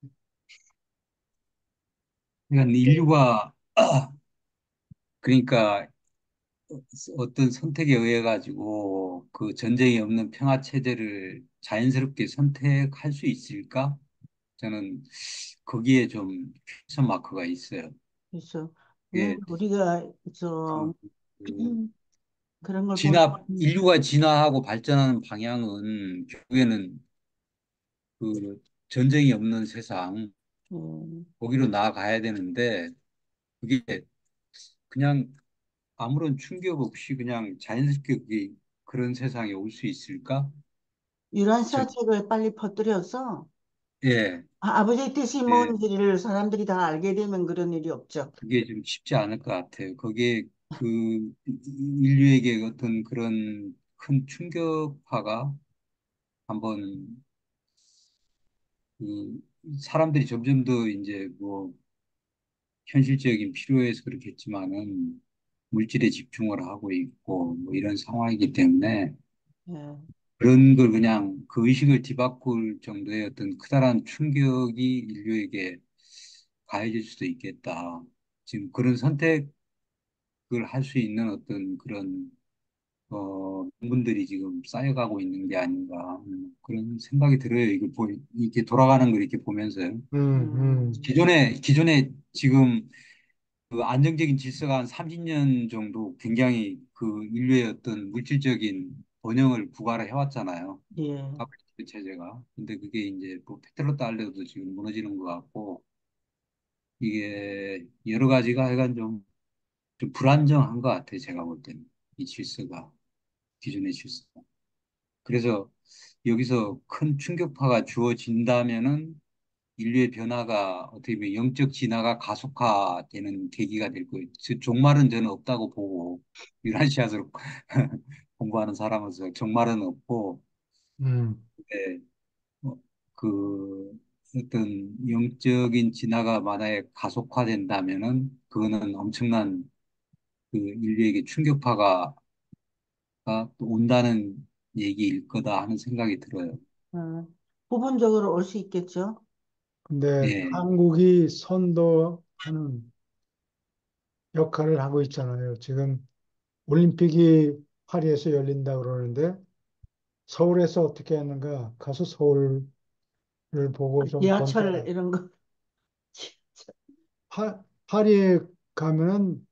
그러니까 인류가 그러니까 어떤 선택에 의해 가지고 그 전쟁이 없는 평화 체제를 자연스럽게 선택할 수 있을까? 저는 거기에 좀 퀘스천 마크가 있어요. 그래서, 왜 이게 우리가, 그, 저, 그 그런 걸 보면, 인류가 진화하고 발전하는 방향은 결국에는 그 전쟁이 없는 세상 음, 거기로 나아가야 되는데 그게 그냥 아무런 충격 없이 그냥 자연스럽게 그게 그런 세상에 올 수 있을까? 저, 유란시아책을 빨리 퍼뜨려서, 예, 아버지의 뜻이 예, 뭔지를 사람들이 다 알게 되면 그런 일이 없죠. 그게 좀 쉽지 않을 것 같아요. 거기에 그 인류에게 어떤 그런 큰 충격파가 한번 그 사람들이 점점 더 이제 뭐 현실적인 필요해서 그렇겠지만은 물질에 집중을 하고 있고 뭐 이런 상황이기 때문에 예. 그런 걸 그냥 그 의식을 뒤바꿀 정도의 어떤 커다란 충격이 인류에게 가해질 수도 있겠다. 지금 그런 선택을 할 수 있는 어떤 그런 부분들이 지금 쌓여가고 있는 게 아닌가 그런 생각이 들어요. 이렇게 돌아가는 걸 이렇게 보면서요. 음, 기존에 지금 그 안정적인 질서가 한 30년 정도 굉장히 그 인류의 어떤 물질적인 번영을 구가를 해왔잖아요. 예. 카피탈 체제가. 근데 그게 이제 뭐 페트로 달러도 지금 무너지는 것 같고 이게 여러 가지가 약간 좀 불안정한 것 같아요. 제가 볼 때는 이 질서가 기존의 질서가. 그래서 여기서 큰 충격파가 주어진다면은 인류의 변화가 어떻게 보면 영적 진화가 가속화되는 계기가 될 거예요. 종말은 저는 없다고 보고 유라시아에서 공부하는 사람으로서 종말은 없고 음. 네, 어, 그 어떤 영적인 진화가 만약에 가속화된다면은 그거는 엄청난 그 인류에게 충격파가 또 온다는 얘기일 거다 하는 생각이 들어요. 어, 부분적으로 올 수 있겠죠. 근데 예. 한국이 선도하는 역할을 하고 있잖아요. 지금 올림픽이 파리에서 열린다 그러는데 서울에서 어떻게 하는가 가서 서울을 보고 좀 지하철 본다. 이런 거. 파리에 가면은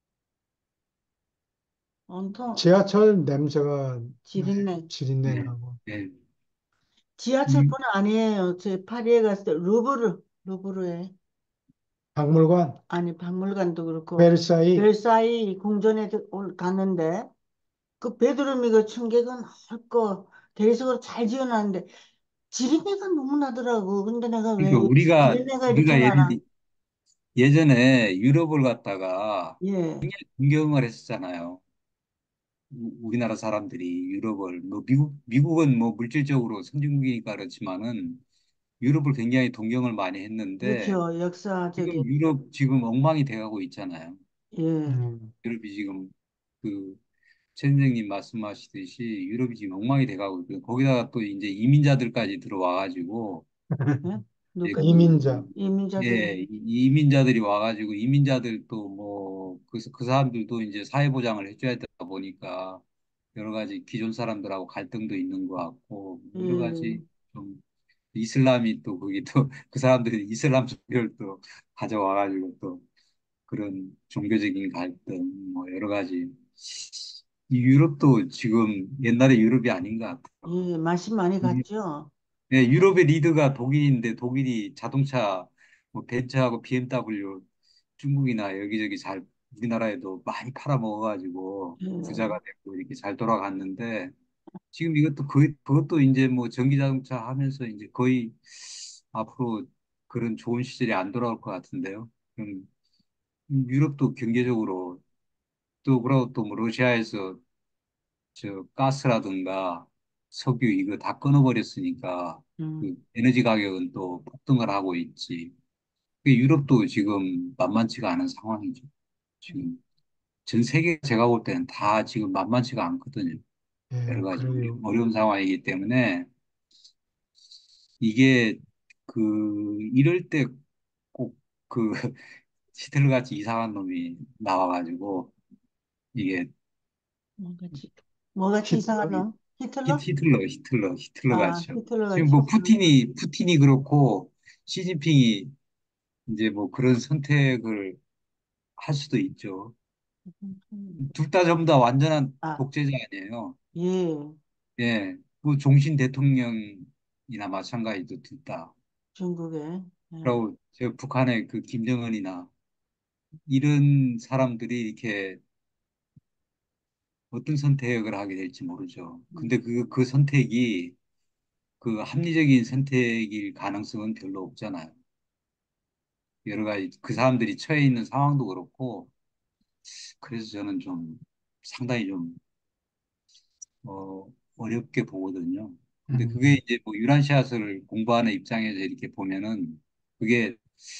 온통 지하철 냄새가 나요. 지린내. 지린내 예. 나고. 예. 이, 지하철뿐 아니에요. 제 파리에 갔을 때 루브르에 박물관, 아니 박물관도 그렇고 베르사유, 벨사이 궁전에 갔는데 그 베드로미가 충격은 할거 대리석으로 잘 지어놨는데 지린내가 너무 나더라고. 근데 내가 왜 그러니까 지린내가 이렇게 우리가 나나? 예전에 유럽을 갔다가 예, 구경을 했었잖아요. 우리나라 사람들이 유럽을 뭐 미국은 뭐 물질적으로 선진국이니까 그렇지만은 유럽을 굉장히 동경을 많이 했는데 그렇죠. 역사적인 지금 유럽 지금 엉망이 돼가고 있잖아요. 예, 음, 유럽이 지금 그 선생님 말씀하시듯이 유럽이 지금 엉망이 돼가고 있고요. 거기다가 또 이제 이민자들까지 들어와가지고 네? 이제 누가 이민자. 이민자들이 이민자들이 와가지고 이민자들도 뭐 그 사람들도 이제 사회보장을 해줘야 되다 보니까 여러 가지 기존 사람들하고 갈등도 있는 것 같고 여러 가지 예, 좀 이슬람이 또 거기 또 그 사람들이 이슬람 종교를 또 가져와가지고 또 그런 종교적인 갈등 뭐 여러 가지 이 유럽도 지금 옛날의 유럽이 아닌 것 같아요. 예, 맛이 많이 갔죠. 네, 유럽의 리드가 독일인데 독일이 자동차 뭐 벤츠하고 BMW 중국이나 여기저기 잘 우리나라에도 많이 팔아먹어가지고 예, 부자가 됐고 이렇게 잘 돌아갔는데 지금 이것도 거의 그것도 이제 뭐 전기 자동차 하면서 이제 거의 앞으로 그런 좋은 시절이 안 돌아올 것 같은데요. 유럽도 경제적으로 또 그러고 또 뭐 러시아에서 저 가스라든가 석유 이거 다 끊어버렸으니까 음, 그 에너지 가격은 또 폭등을 하고 있지. 그 유럽도 지금 만만치가 않은 상황이죠. 지금 전 세계 제가 볼 때는 다 지금 만만치가 않거든요. 여러 예, 가지 그래요. 어려운 상황이기 때문에 이게 이럴 때 꼭 그 히틀러 같이 이상한 놈이 나와가지고 이게 뭐같이 뭐같이 이상한 히틀러? 놈? 히틀러? 히틀러 아, 같죠. 히틀러 지금 같이 뭐 이상한 놈. 푸틴이 그렇고 시진핑이 이제 뭐 그런 선택을 할 수도 있죠. 둘 다 전부 다 완전한 아, 독재자 아니에요. 예, 예, 그 종신 대통령이나 마찬가지도 둘 다. 중국에. 예. 그리고 저 북한의 그 김정은이나 이런 사람들이 이렇게 어떤 선택을 하게 될지 모르죠. 근데 음, 그 선택이 그 합리적인 선택일 가능성은 별로 없잖아요. 여러 가지 그 사람들이 처해 있는 상황도 그렇고 그래서 저는 좀 상당히 좀 어렵게 보거든요. 근데 그게 음, 이제 뭐 유란시아서를 공부하는 입장에서 이렇게 보면은 그게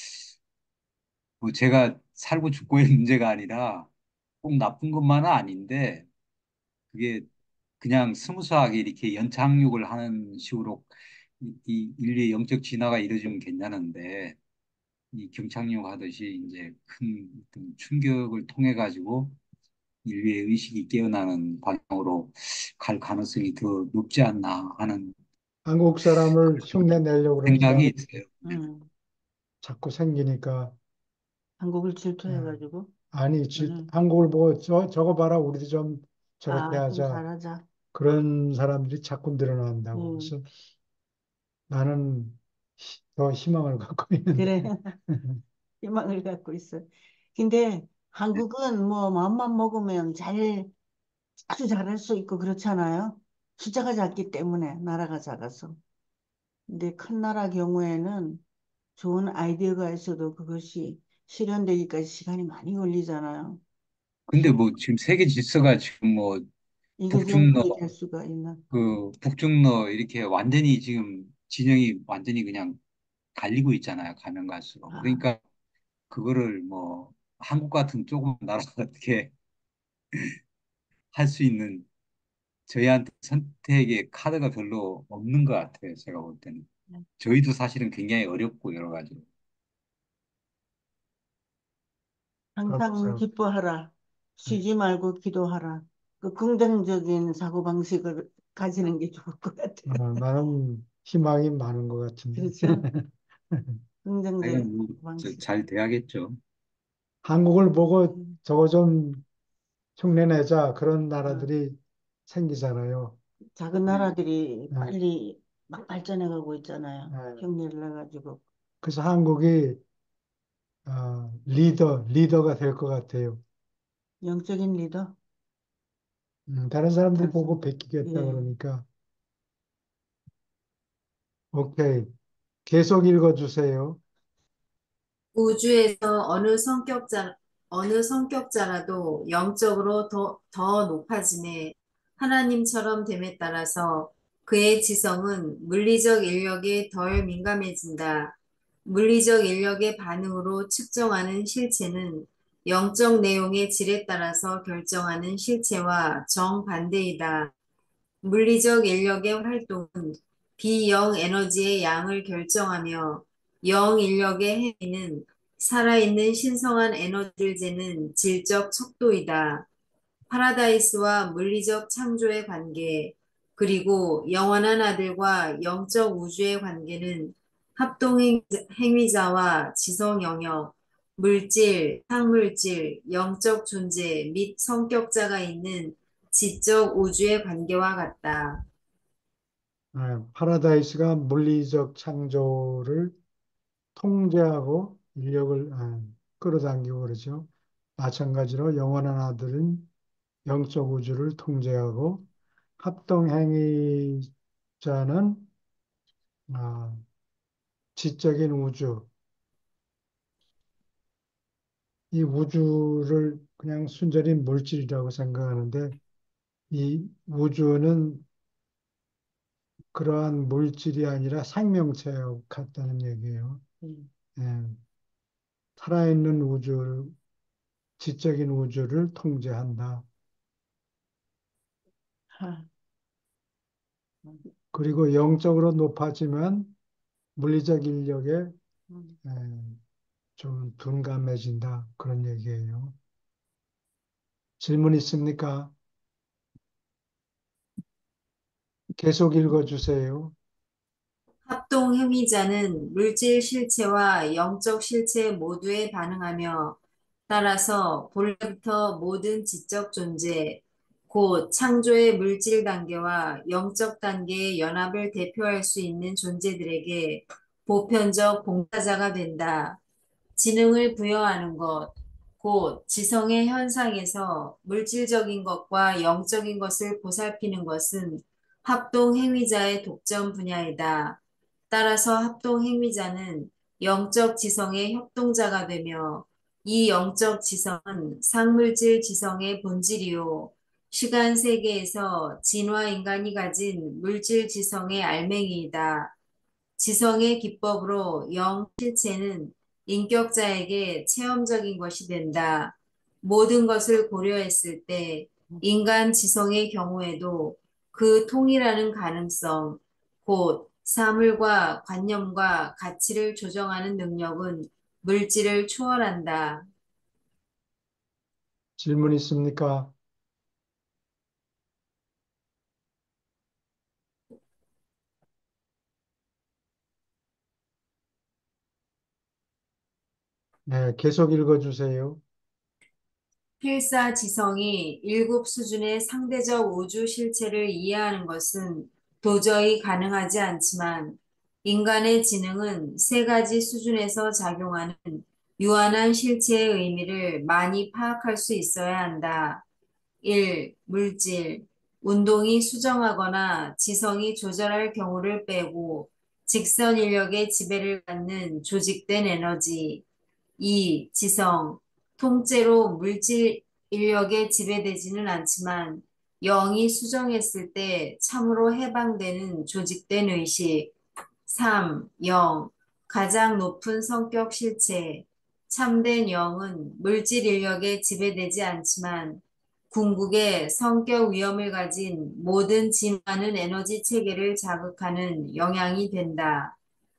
뭐 제가 살고 죽고의 문제가 아니라 꼭 나쁜 것만은 아닌데 그게 그냥 스무스하게 이렇게 연착륙을 하는 식으로 이 인류의 영적 진화가 이루어지면 괜찮은데 이 경착륙 하듯이 이제 큰 어떤 충격을 통해 가지고 인류의 의식이 깨어나는 방향으로 갈 가능성이 더 높지 않나 하는 한국 사람을 흉내 내려고 그러니까 생각이 있어요. 네. 음, 자꾸 생기니까 한국을 예. 질투해가지고. 아니, 음, 한국을 보고 저거 봐라, 우리도 좀 저렇게 아, 좀 하자. 잘하자. 그런 사람들이 자꾸 늘어난다고. 음, 그래서 나는 더 희망을 갖고 있는데. 그래. 희망을 갖고 있어. 근데 한국은 뭐 마음만 먹으면 아주 잘할 수 있고 그렇잖아요. 숫자가 작기 때문에 나라가 작아서. 근데 큰 나라 경우에는 좋은 아이디어가 있어도 그것이 실현되기까지 시간이 많이 걸리잖아요. 근데 뭐 지금 세계 질서가 지금 뭐 이게 북중러 연속이 될 수가 있는. 북중러 이렇게 완전히 지금 진영이 완전히 그냥 갈리고 있잖아요. 가면 갈수록. 아, 그러니까 그거를 뭐 한국 같은 조그만 나라가 어떻게 할 수 있는 저희한테 선택의 카드가 별로 없는 것 같아요. 제가 볼 때는. 저희도 사실은 굉장히 어렵고 여러 가지로. 항상 그렇죠. 기뻐하라. 예. 쉬지 말고 기도하라. 그 긍정적인 사고방식을 가지는 게 좋을 것 같아요. 나는 희망이 많은 것 같은데. 그렇죠? 긍정적인 하여간 사고방식. 잘 돼야겠죠. 한국을 보고 음, 저거 좀 흉내내자. 그런 어, 나라들이 생기잖아요. 작은 네. 나라들이 예. 빨리 막 발전해 가고 있잖아요. 예. 흉내를 내가지고. 그래서 한국이 리더가 될 것 같아요. 영적인 리더? 다른 사람들이 보고 맞습니다. 베끼겠다 예. 그러니까. 오케이. 계속 읽어주세요. 우주에서 어느 성격자라도 영적으로 더 높아짐에 하나님처럼 됨에 따라서 그의 지성은 물리적 인력에 덜 민감해진다. 물리적 인력의 반응으로 측정하는 실체는 영적 내용의 질에 따라서 결정하는 실체와 정반대이다. 물리적 인력의 활동은 비영 에너지의 양을 결정하며 영 인력의 행위는 살아있는 신성한 에너지를 재는 질적 척도이다. 파라다이스와 물리적 창조의 관계, 그리고 영원한 아들과 영적 우주의 관계는 합동 행위자와 지성 영역, 물질, 상물질, 영적 존재 및 성격자가 있는 지적 우주의 관계와 같다. 파라다이스가 물리적 창조를 통제하고 인력을 끌어당기고 그러죠. 마찬가지로 영원한 아들은 영적 우주를 통제하고 합동행위자는 아, 지적인 우주, 이 우주를 그냥 순전히 물질이라고 생각하는데 이 우주는 그러한 물질이 아니라 생명체 같다는 얘기예요. 음. 예, 살아있는 우주를, 지적인 우주를 통제한다. 하, 그리고 영적으로 높아지면 물리적 인력에 음. 예, 좀 둔감해진다. 그런 얘기예요. 질문 있습니까? 계속 읽어주세요. 합동행위자는 물질 실체와 영적 실체 모두에 반응하며 따라서 본래부터 모든 지적 존재, 곧 창조의 물질 단계와 영적 단계의 연합을 대표할 수 있는 존재들에게 보편적 봉사자가 된다. 지능을 부여하는 것, 곧 지성의 현상에서 물질적인 것과 영적인 것을 보살피는 것은 합동 행위자의 독점 분야이다. 따라서 합동 행위자는 영적 지성의 협동자가 되며 이 영적 지성은 상물질 지성의 본질이요. 시간 세계에서 진화 인간이 가진 물질 지성의 알맹이이다. 지성의 기법으로 영 실체는 인격자에게 체험적인 것이 된다. 모든 것을 고려했을 때 인간 지성의 경우에도 그 통일하는 가능성, 곧 사물과 관념과 가치를 조정하는 능력은 물질을 초월한다. 질문 있습니까? 네, 계속 읽어주세요. 필사 지성이 일곱 수준의 상대적 우주 실체를 이해하는 것은 도저히 가능하지 않지만 인간의 지능은 세 가지 수준에서 작용하는 유한한 실체의 의미를 많이 파악할 수 있어야 한다. 1. 물질. 운동이 수정하거나 지성이 조절할 경우를 빼고 직선 인력의 지배를 받는 조직된 에너지. 2. 지성. 통째로 물질 인력에 지배되지는 않지만 영이 수정했을 때 참으로 해방되는 조직된 의식. 3. 영. 가장 높은 성격 실체. 참된 영은 물질 인력에 지배되지 않지만 궁극의 성격 위험을 가진 모든 진화하는 에너지 체계를 자극하는 영향이 된다.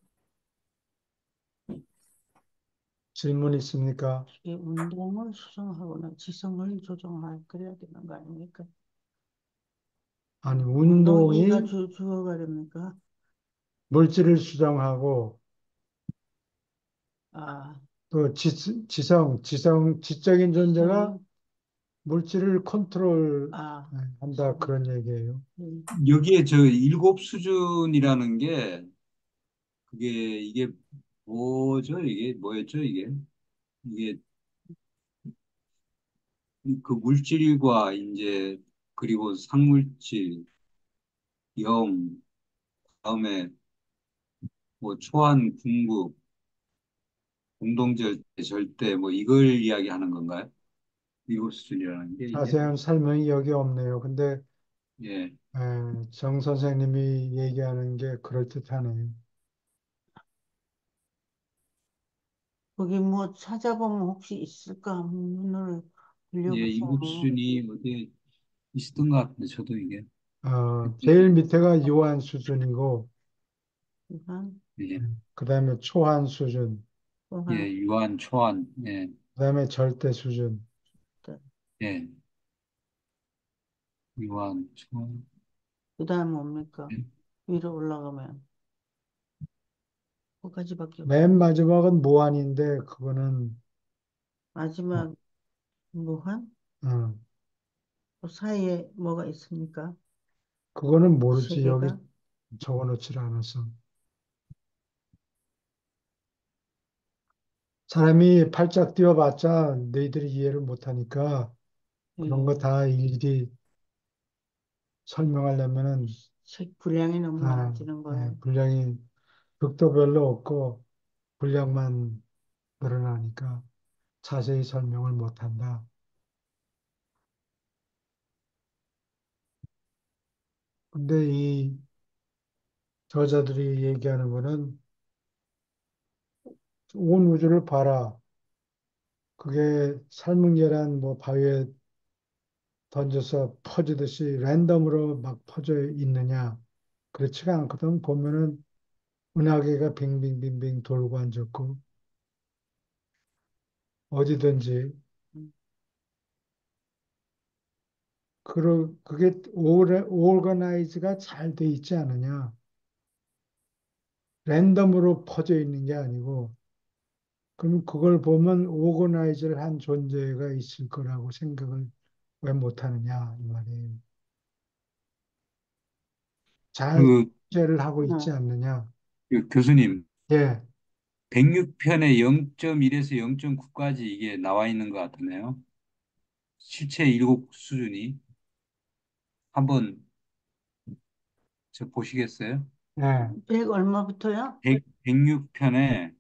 질문 있습니까? 이 운동을 수정하거나 지성을 조정할 그래야 되는 거 아닙니까? 아니, 운동이가 운동이 주어가 됩니까? 물질을 수정하고 아, 또 지적인 존재가 지성이 물질을 컨트롤 아, 한다. 그런 얘기예요. 음, 여기에 저 일곱 수준이라는 게 그게 이게 뭐죠? 이게 뭐였죠? 이게 그 물질과 이제 그리고 상물질, 영, 다음에 뭐 초한, 궁극, 공동절대, 절대 뭐 이걸 이야기하는 건가요? 일곱 수준이라는 게 이게 자세한 설명이 여기 없네요. 근데 예. 정 선생님이 얘기하는 게 그럴듯하네요. 거기 뭐 찾아보면 혹시 있을까? 눈을 예, 일곱 돌려보세요. 수준이 어디에 있었던 것 같은데, 저도 이게. 제일 밑에가 유한 수준이고, 유한, 예, 그 다음에 초한 수준, 예, 소한, 유한, 초한, 예, 그 다음에 절대 수준. 예, 유한, 초한. 그 다음에 뭡니까? 예. 위로 올라가면 그까지밖에 없어. 맨 마지막은 무한인데, 그거는, 어, 마지막 무한? 어, 그 사이에 뭐가 있습니까? 그거는 세 모르지. 여기 개가? 적어놓질 않아서. 사람이 팔짝 뛰어봤자 너희들이 이해를 못하니까 그런 예. 거 다 일일이 설명하려면은 책 분량이 너무 많아지는 거예요. 분량이 극도 별로 없고 분량만 늘어나니까 자세히 설명을 못한다. 근데 이 저자들이 얘기하는 거는 온 우주를 봐라. 그게 삶은 계란 뭐 바위에 던져서 퍼지듯이 랜덤으로 막 퍼져 있느냐. 그렇지가 않거든. 보면은 은하계가 빙빙빙빙 돌고 앉았고 어디든지 그게 오거나이즈가 잘 돼 있지 않느냐. 랜덤으로 퍼져 있는 게 아니고 그럼 그걸 보면 오거나이즈를 한 존재가 있을 거라고 생각을 왜 못하느냐 이 말이에요. 잘 그, 통제를 하고 있지 어, 않느냐. 그 교수님, 예, 106편에 0.1에서 0.9까지 이게 나와 있는 것 같으네요. 실체 일곱 수준이. 한번 저 보시겠어요? 예. 100 얼마부터요? 106편에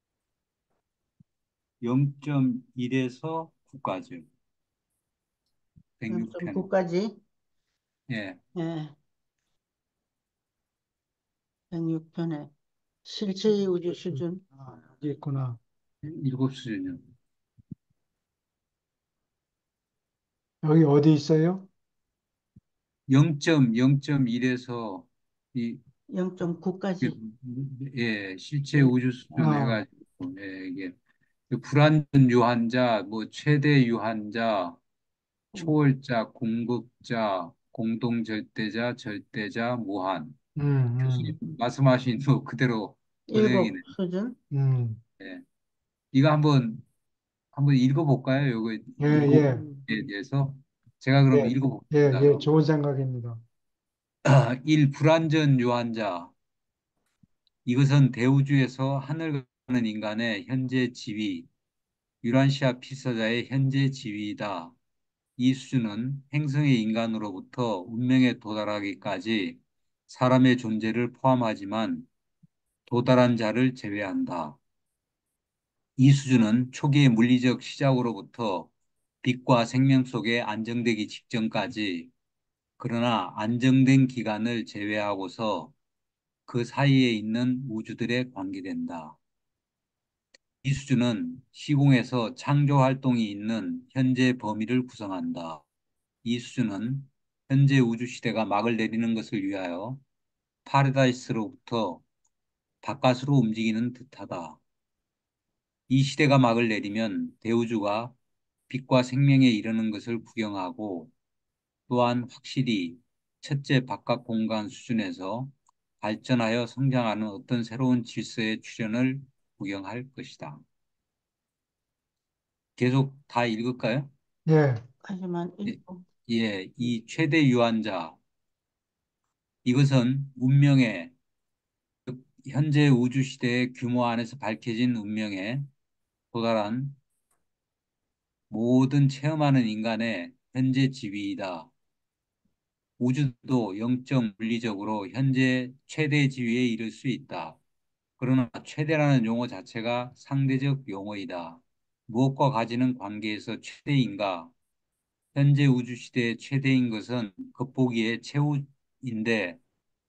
0.1에서 9까지요. 106편에. 0.9까지. 예, 예. 106편에 실체의 우주 수준. 여기 있구나. 일곱 수준이요. 여기 어디 있어요? 0.1에서 이 0.9까지. 예, 실제 우주 수준 아, 해가지고 예, 이게 그 불완전 유한자, 뭐 최대 유한자, 초월자, 공급자, 공동절대자, 절대자, 무한. 교수님 음, 말씀하신 그 그대로 일곱 번역이네. 수준. 음, 예. 이거 한번 읽어볼까요? 요거 예, 일곱 예, 음. 에 대해서 제가 그럼 예, 예, 읽어보겠습니다. 예, 그럼 좋은 생각입니다. 1. 불완전 유한자. 이것은 대우주에서 하늘 가는 인간의 현재 지위, 유란시아 피서자의 현재 지위이다. 이 수준은 행성의 인간으로부터 운명에 도달하기까지 사람의 존재를 포함하지만 도달한 자를 제외한다. 이 수준은 초기의 물리적 시작으로부터 빛과 생명 속에 안정되기 직전까지 그러나 안정된 기간을 제외하고서 그 사이에 있는 우주들에 관계된다. 이 수준은 시공에서 창조 활동이 있는 현재 범위를 구성한다. 이 수준은 현재 우주 시대가 막을 내리는 것을 위하여 파라다이스로부터 바깥으로 움직이는 듯하다. 이 시대가 막을 내리면 대우주가 빛과 생명에 이르는 것을 구경하고 또한 확실히 첫째 바깥 공간 수준에서 발전하여 성장하는 어떤 새로운 질서의 출현을 구경할 것이다. 계속 다 읽을까요? 예, 하지만 예, 일곱. 예, 이 최대 유한자, 이것은 운명의 현재 우주 시대의 규모 안에서 밝혀진 운명에 도달한 모든 체험하는 인간의 현재 지위이다. 우주도 영적 물리적으로 현재 최대 지위에 이를 수 있다. 그러나 최대라는 용어 자체가 상대적 용어이다. 무엇과 가지는 관계에서 최대인가? 현재 우주 시대의 최대인 것은 겉보기에 최후인데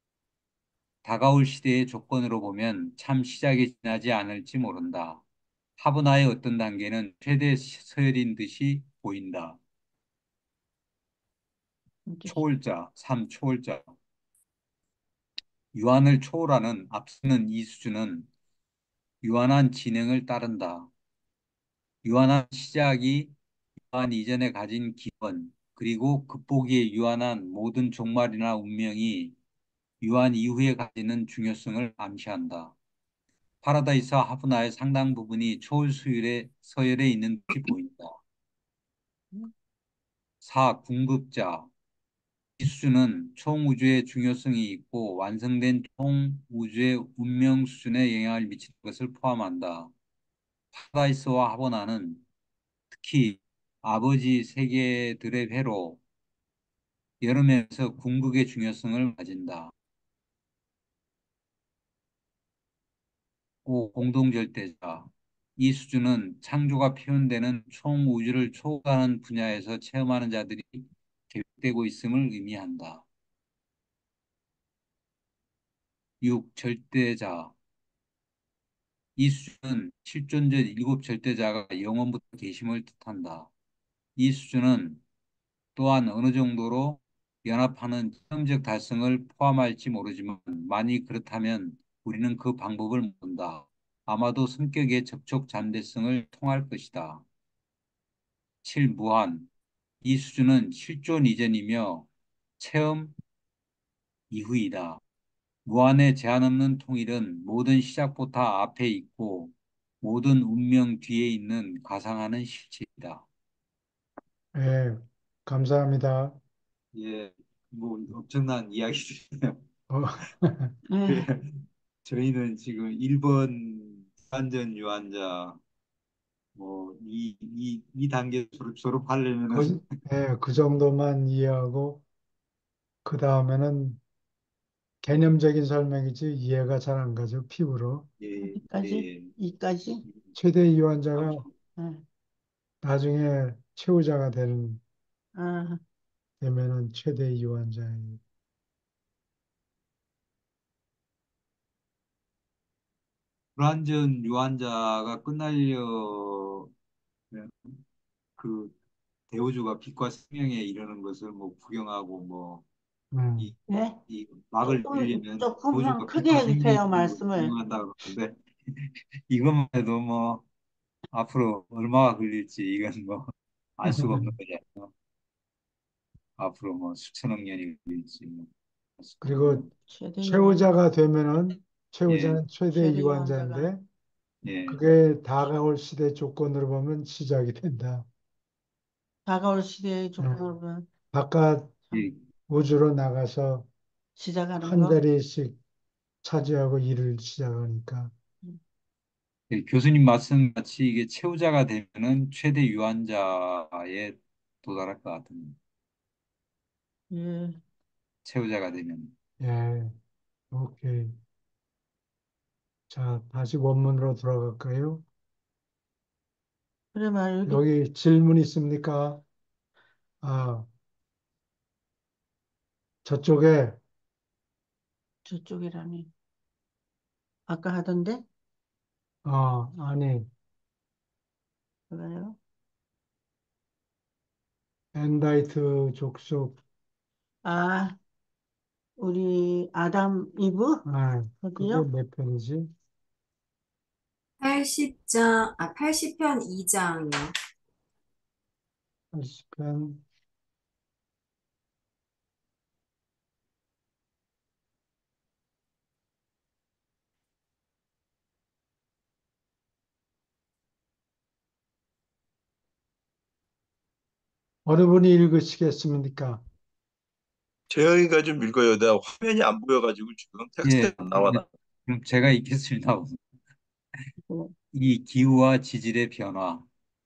다가올 시대의 조건으로 보면 참 시작이 지나지 않을지 모른다. 화분화의 어떤 단계는 최대 서열인 듯이 보인다. 초월자, 3. 초월자. 유한을 초월하는 앞서는 이 수준은 유한한 진행을 따른다. 유한한 시작이 유한 이전에 가진 기원, 그리고 극복이 유한한 모든 종말이나 운명이 유한 이후에 가지는 중요성을 암시한다. 파라다이스와 하브나의 상당 부분이 초월 수율의 서열에 있는 듯이 보인다. 4. 궁극자. 이 수준은 총 우주의 중요성이 있고 완성된 총 우주의 운명 수준에 영향을 미치는 것을 포함한다. 파라다이스와 하버나는 특히 아버지 세계들의 회로 여러 면에서 궁극의 중요성을 가진다. 5. 공동절대자. 이 수준은 창조가 표현되는 총 우주를 초월하는 분야에서 체험하는 자들이 계획되고 있음을 의미한다. 6. 절대자. 이 수준은 실존적 일곱 절대자가 영원부터 계심을 뜻한다. 이 수준은 또한 어느 정도로 연합하는 체험적 달성을 포함할지 모르지만 만일 그렇다면 우리는 그 방법을 모른다. 아마도 성격의 접촉 잠대성을 통할 것이다. 7. 무한. 이 수준은 실존 이전이며 체험 이후이다. 무한의 제한 없는 통일은 모든 시작부터 앞에 있고 모든 운명 뒤에 있는 가상하는 실체이다. 예, 감사합니다. 예, 뭐 엄청난 이야기들이네요. 어, 네. 저희는 지금 1번 완전 유한자 이 단계 졸업하려면은 예, 그 정도만 이해하고 그 다음에는 개념적인 설명이지 이해가 잘 안 가죠. 피부로. 예, 어디까지? 예, 이까지? 최대 이완자가 앞으로 네. 나중에 최후자가 아, 되면은 최대 이완자예요. 불완전 유한자가 끝나려면 그 대우주가 빛과 생명에 이르는 것을 뭐 구경하고 이, 음. 네. 이 막을 내리려면 조금만 대우주가 크게 빛과 생명에 해주세요, 이르는 것을 말씀을. 구경한다 그러는데 이것만 해도 앞으로 얼마가 걸릴지 이건 알 수가 없는 거잖아요. 앞으로 수천억 년이 걸릴지 알 수가 없는 그리고 거. 최대 유한, 최후자가 되면은 예, 최후자는 최대 최대 유한자가 이완자인데 예, 그게 다가올 시대 조건으로 보면 시작이 된다. 다가올 시대의 음. 조건으로 바깥 참 예. 우주로 나가서 시작하는 한 거. 자리씩 차지하고 일을 시작하니까. 음, 예, 교수님 말씀같이 이게 최후자가 되면은 최대 유한자에 도달할 것 같은 예. 최후자가 되면 예, 오케이. 자, 다시 원문으로 돌아갈까요? 그래 말 여기 여기 질문 있습니까? 아, 저쪽에, 저쪽이라니. 아까 하던데? 아니, 그거요? 엔다이트 족속, 아, 우리 아담 이브? 그게 거기요? 몇 편이지? 80편 2장이요. 80편. 어느 분이 읽으시겠습니까? 재영이가 좀 읽어요. 내가 화면이 안 보여가지고 지금 예, 텍스트가 안 나와. 그럼 제가 읽겠습니다. 그, 이 기후와 지질의 변화,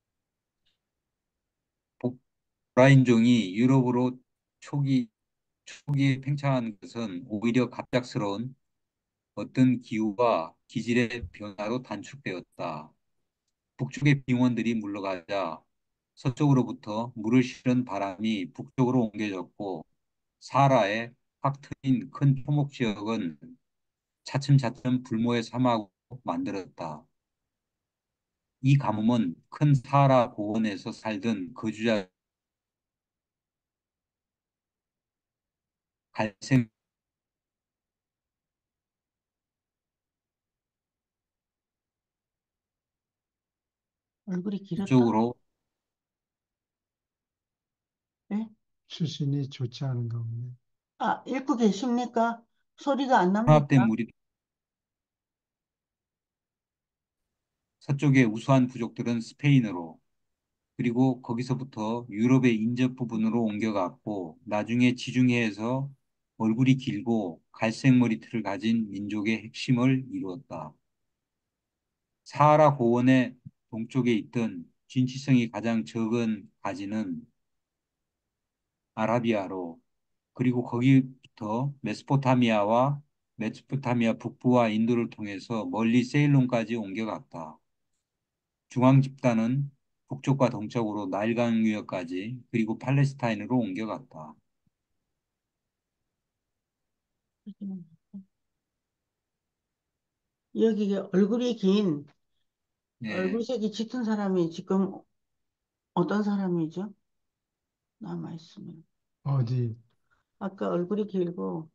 브라인종이 유럽으로 초기 초기에 팽창한 것은 오히려 갑작스러운 어떤 기후와 기질의 변화로 단축되었다. 북쪽의 빙원들이 물러가자 서쪽으로부터 물을 실은 바람이 북쪽으로 옮겨졌고 사하라의 확 트인 큰 토목 지역은 차츰차츰 불모의 사막으로 만들었다. 이 가뭄은 큰 사하라 고원에서 살던 거주자 갈색 얼굴이 길었다? 쪽으로 예? 수신이 좋지 않은가 보네. 아, 읽고 계십니까? 소리가 안 혼합된 납니까? 물이 서쪽의 우수한 부족들은 스페인으로 그리고 거기서부터 유럽의 인접 부분으로 옮겨갔고 나중에 지중해에서 얼굴이 길고 갈색 머리털을 가진 민족의 핵심을 이루었다. 사하라 고원의 동쪽에 있던 진취성이 가장 적은 가지는 아라비아로 그리고 거기부터 메소포타미아 북부와 인도를 통해서 멀리 세일론까지 옮겨갔다. 중앙 집단은 북쪽과 동쪽으로 나일강 유역까지 그리고 팔레스타인으로 옮겨갔다. 여기 얼굴이 긴, 예, 얼굴색이 짙은 사람이 지금 어떤 사람이죠? 남아있으면. 어디, 아까 얼굴이 길고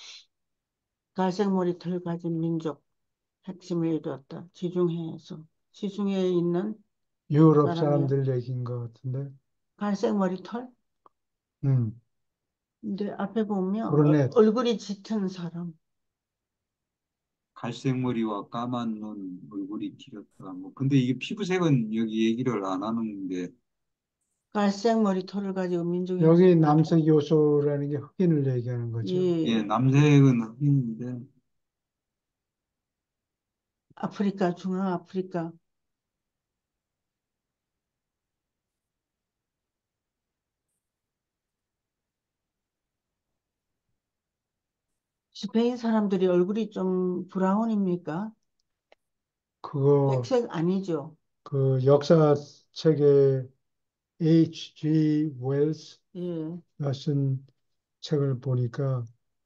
갈색 머리털 가진 민족 핵심을 이루었다. 지중해에서. 지중해에 있는 유럽 사람이요. 사람들 얘기인 것 같은데. 갈색 머리털? 음, 근데 앞에 보면 브루넷. 얼굴이 짙은 사람. 갈색 머리와 까만 눈, 얼굴이 길었다. 뭐 근데 이게 피부색은 여기 얘기를 안 하는데 갈색 머리털을 가지고 민족의 여기 핵심을 이뤘다. 남색 요소라는 게 흑인을 얘기하는 거죠. 예, 예, 남색은 흑인인데 아프리카, 중앙아프리카. 스페인 사람들이 얼굴이 좀 브라운입니까? 그거, 백색 아니죠? 그 역사책에 H.G. 예, 웰스가 쓴 책을 보니까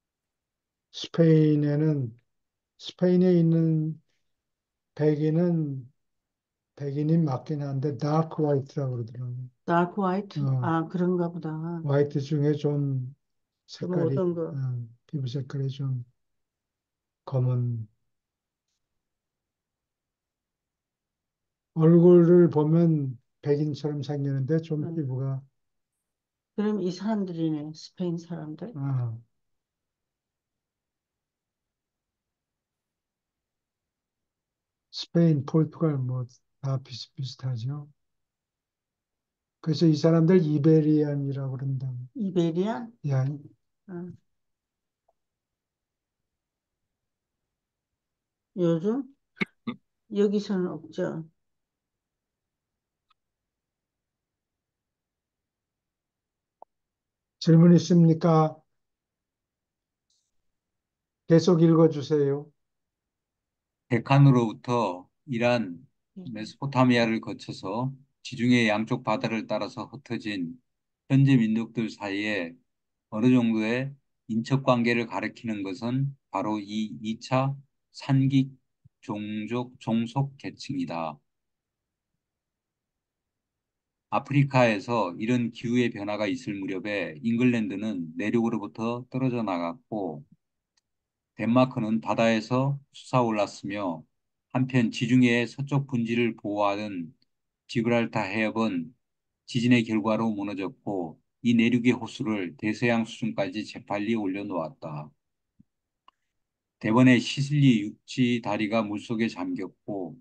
스페인에는, 스페인에 있는 백인은 백인이 맞긴 한데 다크 화이트라고 그러더라고요. 다크 화이트? 어, 아, 그런가 보다. 화이트 중에 좀 좀 색깔이, 어떤 거? 피부 색깔이 좀 검은. 얼굴을 보면 백인처럼 생기는데 좀 음. 피부가, 그럼 이 사람들이네, 스페인 사람들. 어, 스페인, 포르투갈 뭐 다 비슷비슷하죠. 그래서 이 사람들 이베리안이라고 그런다. 이베리안? 야, 아, 요즘 여기서는 없죠. 질문 있습니까? 계속 읽어주세요. 데칸으로부터 이란, 예. 메소포타미아를 거쳐서 지중해 양쪽 바다를 따라서 흩어진 현지 민족들 사이에 어느 정도의 인척 관계를 가리키는 것은 바로 이 2차 산기 종속 계층이다. 아프리카에서 이런 기후의 변화가 있을 무렵에 잉글랜드는 내륙으로부터 떨어져 나갔고 덴마크는 바다에서 솟아올랐으며 한편 지중해의 서쪽 분지를 보호하던 지브랄타 해협은 지진의 결과로 무너졌고 이 내륙의 호수를 대서양 수준까지 재빨리 올려놓았다. 대번에 시슬리 육지 다리가 물속에 잠겼고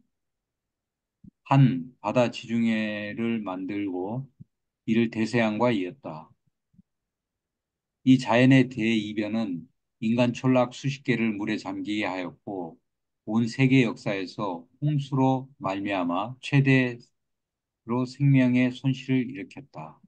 한 바다 지중해를 만들고 이를 대서양과 이었다. 이 자연의 대이변은 인간 촌락 수십 개를 물에 잠기게 하였고 온 세계 역사에서 홍수로 말미암아 최대로 생명의 손실을 일으켰다.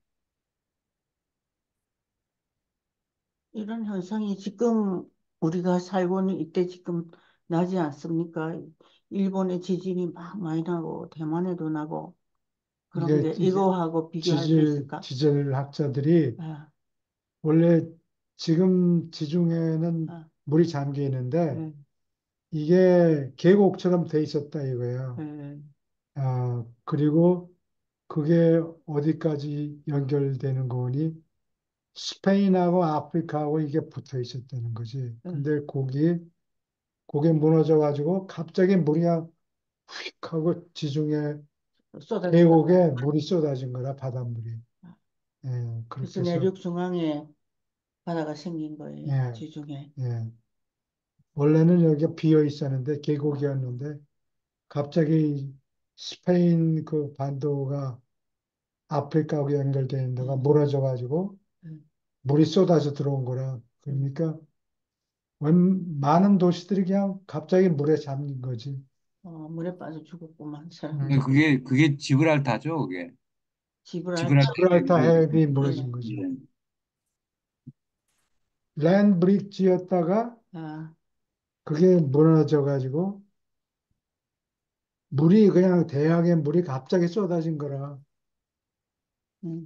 이런 현상이 지금 우리가 살고 있는 이때 지금 나지 않습니까? 일본에 지진이 막 많이 나고, 대만에도 나고, 그런 이게 게 이거하고 비교할 수 있을까? 지질 학자들이 아, 원래 지금 지중해는 아, 물이 잠겨 있는데 예, 이게 계곡처럼 돼 있었다 이거야. 예. 그리고 그게 어디까지 연결되는 거니? 스페인하고 아프리카하고 이게 붙어 있었다는 거지. 응, 근데 거기 무너져 가지고 갑자기 물이 그냥 휙 하고 지중해 쏟아졌다가. 계곡에 물이 쏟아진 거라 바닷물이. 예, 그래서 그렇게 해서 내륙 중앙에 바다가 생긴 거예요. 예, 지중해. 예. 원래는 여기가 비어 있었는데 계곡이었는데 갑자기 스페인 그 반도가 아프리카하고 연결되어 있는 데가 응, 무너져 가지고 응. 물이 쏟아져 들어온 거라. 응. 그러니까 많은 도시들이 그냥 갑자기 물에 잠긴 거지. 물에 빠져 죽었구만, 음. 사람들. 그게 지브랄타죠, 그게. 지브랄타. 지브랄타 지브랄타 해협이 예. 무너진 거지. 예. 랜 브릿지였다가 아, 그게 무너져 가지고 물이 그냥 대양의 물이 갑자기 쏟아진 거라. 음.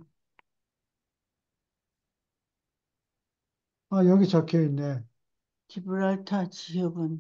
여기 적혀 있네. 지브랄타 지역은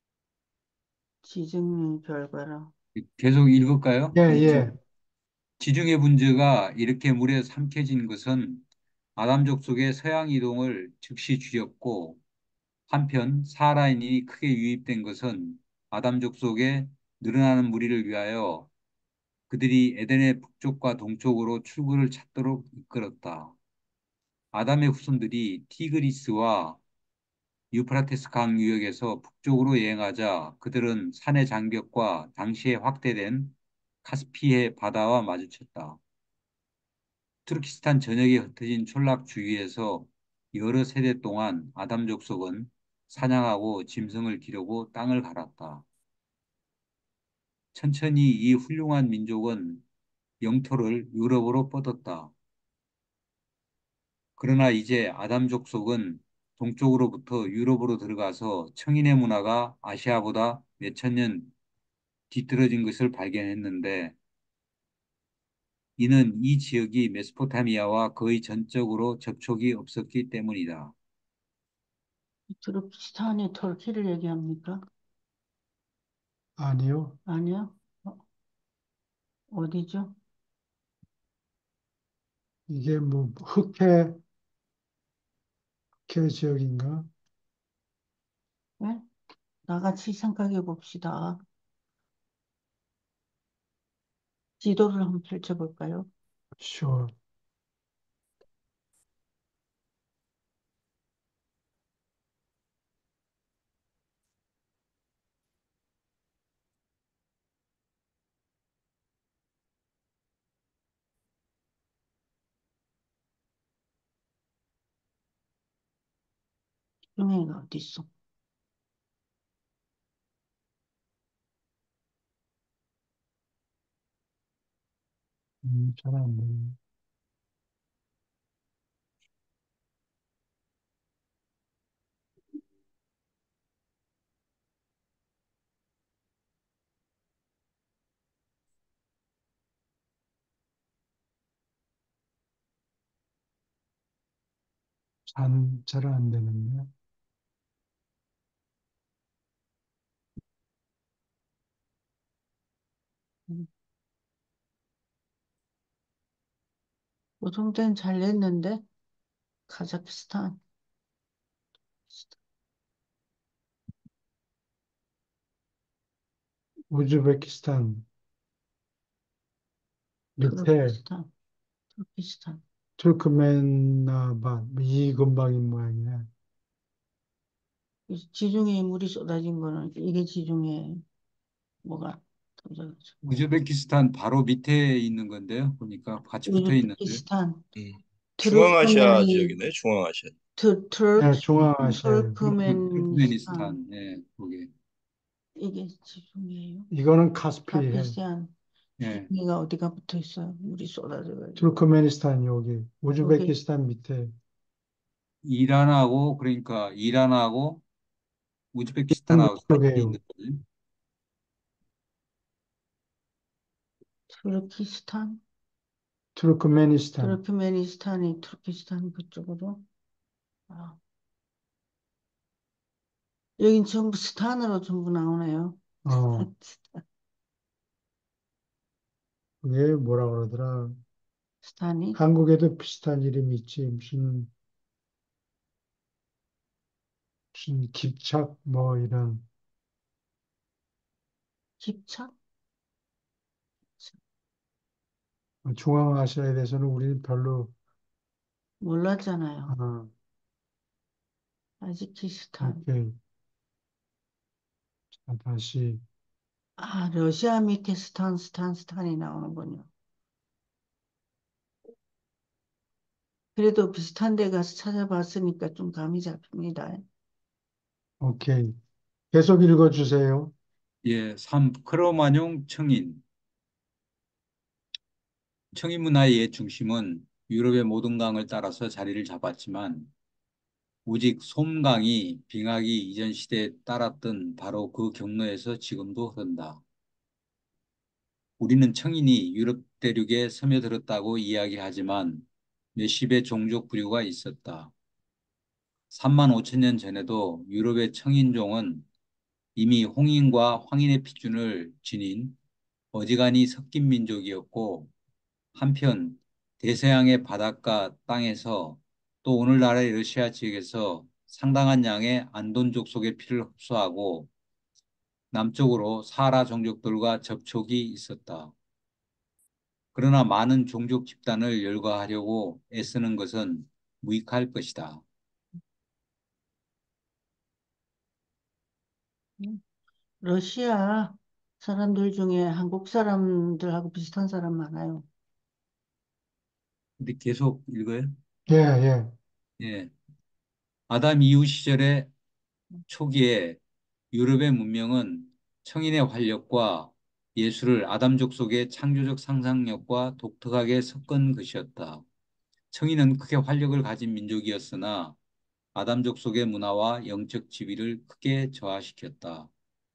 지중해 결과라. 계속 읽을까요? 예, 예. 예. 지중해 분지가 이렇게 물에 삼켜진 것은 아담 족속의 서양 이동을 즉시 줄였고 한편 사하라인이 크게 유입된 것은 아담 족속의 늘어나는 무리를 위하여 그들이 에덴의 북쪽과 동쪽으로 출구를 찾도록 이끌었다. 아담의 후손들이 티그리스와 유프라테스 강 유역에서 북쪽으로 여행하자 그들은 산의 장벽과 당시에 확대된 카스피해 바다와 마주쳤다. 투르키스탄 전역에 흩어진 촌락 주위에서 여러 세대 동안 아담 족속은 사냥하고 짐승을 기르고 땅을 갈았다. 천천히 이 훌륭한 민족은 영토를 유럽으로 뻗었다. 그러나 이제 아담 족속은 동쪽으로부터 유럽으로 들어가서 청인의 문화가 아시아보다 몇천 년 뒤떨어진 것을 발견했는데 이는 이 지역이 메소포타미아와 거의 전적으로 접촉이 없었기 때문이다. 투르키스탄이 터키를 얘기합니까? 아니요. 아니요. 어디죠? 이게 뭐 흑해 지역인가? 예? 나같이 생각해 봅시다. 지도를 한번 펼쳐볼까요? 쇼. 중해가 어디 있어? 잘안 보이네. 잘안 되는데. 음, 고종대는 잘 냈는데 카자흐스탄. 우즈베키스탄 밑에 투르키스탄. 투르키스탄. 투르크메나바 이 근방인 모양이네. 지중해에 물이 쏟아진 거는 이게 지중해 뭐가 터져가지고. 우즈베키스탄 바로 밑에 있는 건데요. 보니까 같이 붙어 있는데. 우즈베키스탄. 음. 중앙아시아 투르크메니 지역이네, 중앙아시아. 네, 중앙아시아에. 투르크메니스탄. 투르크메니스탄, 예, 거기. 이게 지중해예요? 이거는 카스피해. 카피시안 예. 지중해가 어디가 붙어 있어요? 물이 쏟아져가지고. 투르크메니스탄 여기. 여기 우즈베키스탄 밑에. 이란하고 그러니까 이란하고 이란 우즈베키스탄하고 사이에 있는 북쪽에요. 거지. 투르키스탄, 투르크메니스탄. 투르크메니스탄이 투르키스탄 그쪽으로. 아, 여긴 전부 스탄으로 전부 나오네요. 어, 그게 뭐라 그러더라. 스탄이? 한국에도 비슷한 이름이 있지. 무슨 집착 뭐 이런. 집착? 중앙아시아에 대해서는 우리는 별로 몰랐잖아요. 아, 타지키스탄. 이렇게 다시 아, 러시아 밑에 스탄이 나오는군요. 그래도 비슷한 데 가서 찾아봤으니까 좀 감이 잡힙니다. 오케이. 계속 읽어주세요. 예, 3. 크로마뇽 청인. 청인 문화의 중심은 유럽의 모든 강을 따라서 자리를 잡았지만 오직 솜강이 빙하기 이전 시대에 따랐던 바로 그 경로에서 지금도 흐른다. 우리는 청인이 유럽 대륙에 스며들었다고 이야기하지만 몇십의 종족 부류가 있었다. 3만 5천 년 전에도 유럽의 청인종은 이미 홍인과 황인의 피준을 지닌 어지간히 섞인 민족이었고 한편 대서양의 바닷가 땅에서 또 오늘날의 러시아 지역에서 상당한 양의 안돈족 속의 피를 흡수하고 남쪽으로 사하라 종족들과 접촉이 있었다. 그러나 많은 종족 집단을 열거하려고 애쓰는 것은 무익할 것이다. 음, 러시아 사람들 중에 한국 사람들하고 비슷한 사람 많아요. 근데 계속 읽어요? 예, 예. 예. 아담 이후 시절의 초기에 유럽의 문명은 청인의 활력과 예술을 아담족 속의 창조적 상상력과 독특하게 섞은 것이었다. 청인은 크게 활력을 가진 민족이었으나 아담족 속의 문화와 영적 지위를 크게 저하시켰다.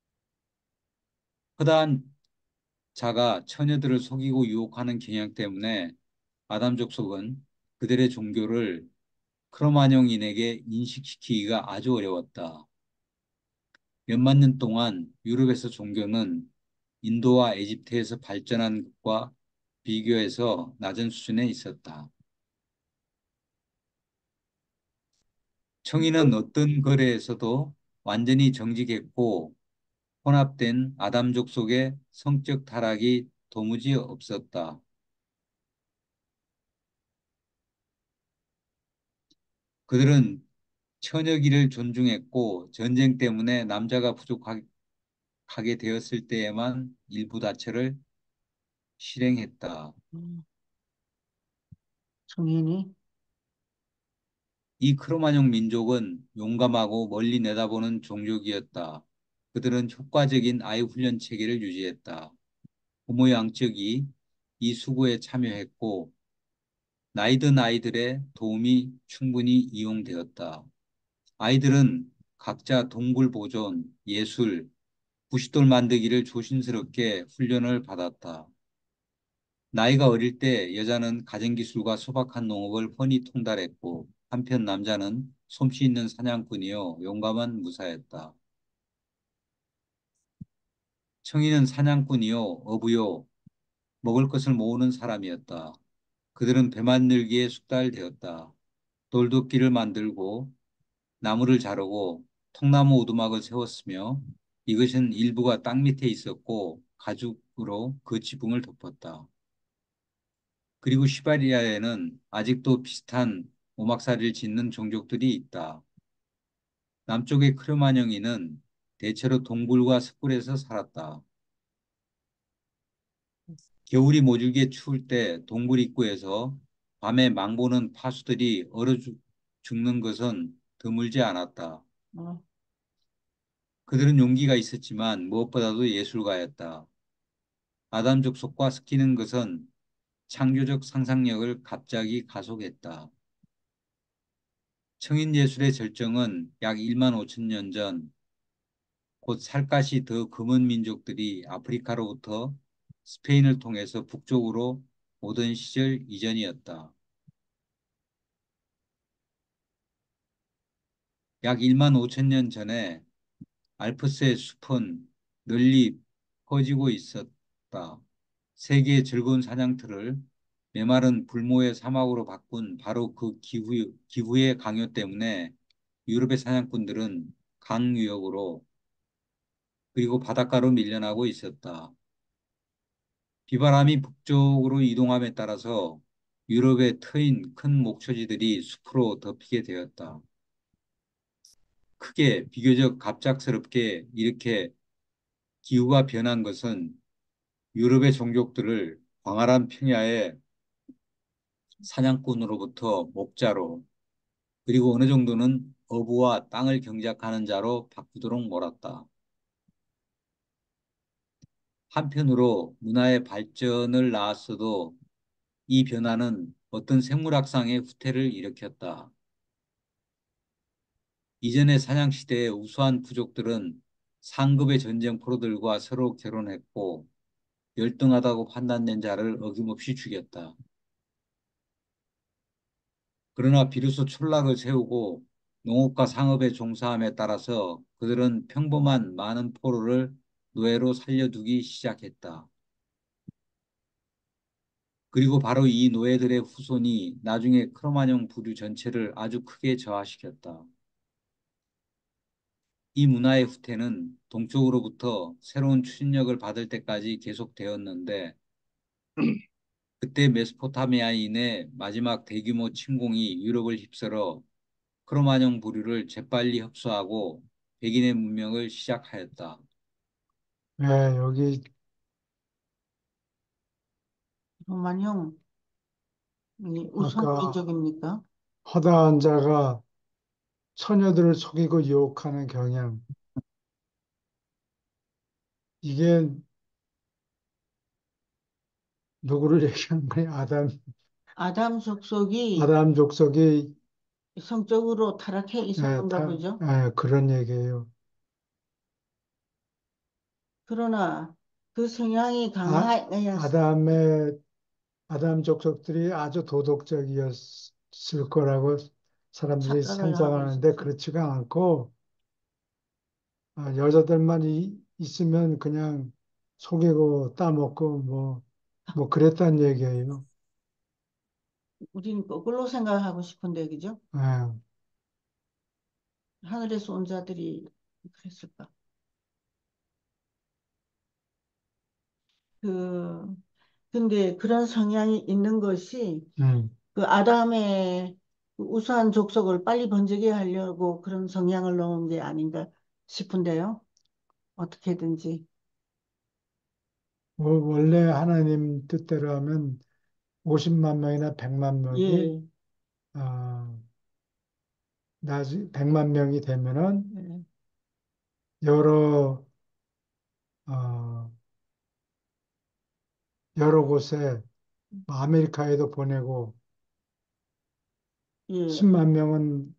허다한 자가 처녀들을 속이고 유혹하는 경향 때문에 아담족 속은 그들의 종교를 크로마뇽인에게 인식시키기가 아주 어려웠다. 몇만 년 동안 유럽에서 종교는 인도와 에집트에서 발전한 것과 비교해서 낮은 수준에 있었다. 청인은 어떤 거래에서도 완전히 정직했고 혼합된 아담족 속의 성적 타락이 도무지 없었다. 그들은 처녀기를 존중했고 전쟁 때문에 남자가 부족하게 되었을 때에만 일부 다처를 실행했다. 음, 성인이 이 크로마뇽 민족은 용감하고 멀리 내다보는 종족이었다. 그들은 효과적인 아이 훈련 체계를 유지했다. 부모 양측이 이 수고에 참여했고 나이 든 아이들의 도움이 충분히 이용되었다. 아이들은 각자 동굴 보존, 예술, 부싯돌 만들기를 조심스럽게 훈련을 받았다. 나이가 어릴 때 여자는 가정기술과 소박한 농업을 훤히 통달했고 한편 남자는 솜씨 있는 사냥꾼이요 용감한 무사였다. 청이는 사냥꾼이요 어부요 먹을 것을 모으는 사람이었다. 그들은 배 만들기에 숙달되었다. 돌도끼를 만들고 나무를 자르고 통나무 오두막을 세웠으며 이것은 일부가 땅 밑에 있었고 가죽으로 그 지붕을 덮었다. 그리고 시베리아에는 아직도 비슷한 오막살이를 짓는 종족들이 있다. 남쪽의 크르마뇽인은 대체로 동굴과 습굴에서 살았다. 겨울이 모질게 추울 때 동굴 입구에서 밤에 망보는 파수들이 죽는 것은 드물지 않았다. 어, 그들은 용기가 있었지만 무엇보다도 예술가였다. 아담 족속과 섞이는 것은 창조적 상상력을 갑자기 가속했다. 청인 예술의 절정은 약 1만 5천 년 전, 곧 살갗이 더 검은 민족들이 아프리카로부터 스페인을 통해서 북쪽으로 오던 시절 이전이었다. 약 1만 5천 년 전에 알프스의 숲은 널리 퍼지고 있었다. 세계의 즐거운 사냥터를 메마른 불모의 사막으로 바꾼 바로 그 기후의 강요 때문에 유럽의 사냥꾼들은 강유역으로 그리고 바닷가로 밀려나고 있었다. 비바람이 북쪽으로 이동함에 따라서 유럽의 트인 큰 목초지들이 숲으로 덮이게 되었다. 크게 비교적 갑작스럽게 이렇게 기후가 변한 것은 유럽의 종족들을 광활한 평야의 사냥꾼으로부터 목자로 그리고 어느 정도는 어부와 땅을 경작하는 자로 바꾸도록 몰았다. 한편으로 문화의 발전을 낳았어도 이 변화는 어떤 생물학상의 후퇴를 일으켰다. 이전의 사냥시대의 우수한 부족들은 상급의 전쟁 포로들과 서로 결혼했고 열등하다고 판단된 자를 어김없이 죽였다. 그러나 비로소 촌락을 세우고 농업과 상업에 종사함에 따라서 그들은 평범한 많은 포로를 노예로 살려두기 시작했다. 그리고 바로 이 노예들의 후손이 나중에 크로마뇽 부류 전체를 아주 크게 저하시켰다. 이 문화의 후퇴는 동쪽으로부터 새로운 추진력을 받을 때까지 계속되었는데 그때 메소포타미아인의 마지막 대규모 침공이 유럽을 휩쓸어 크로마뇽 부류를 재빨리 흡수하고 백인의 문명을 시작하였다. 예, 여기 로마뇽, 이 우선 아까 민족입니까? 허다한 자가 처녀들을 속이고 유혹하는 경향. 이게 누구를 얘기하는 거야? 아담 족속이 아담 족속이 성적으로 타락해 예, 있었던가 보죠. 그런 얘기예요. 그러나 그 성향이 아, 강하여야 아담의 아담 족속들이 아주 도덕적이었을 거라고 사람들이 착각을 하고 상상하는데 있었어요. 그렇지가 않고 여자들만 있으면 그냥 속이고 따먹고 뭐 그랬단 얘기예요. 우리는 거꾸로 생각하고 싶은데, 그죠? 예, 하늘에서 온 자들이 그랬을까? 그, 근데 그런 성향이 있는 것이 음. 그 아담의 그 우수한 족속을 빨리 번지게 하려고 그런 성향을 넣은 게 아닌가 싶은데요. 어떻게든지. 원래 하나님 뜻대로 하면 50만 명이나 100만 명이 예. 어, 100만 명이 되면은 예. 여러 어, 여러 곳에 뭐 아메리카에도 보내고 예. 10만 명은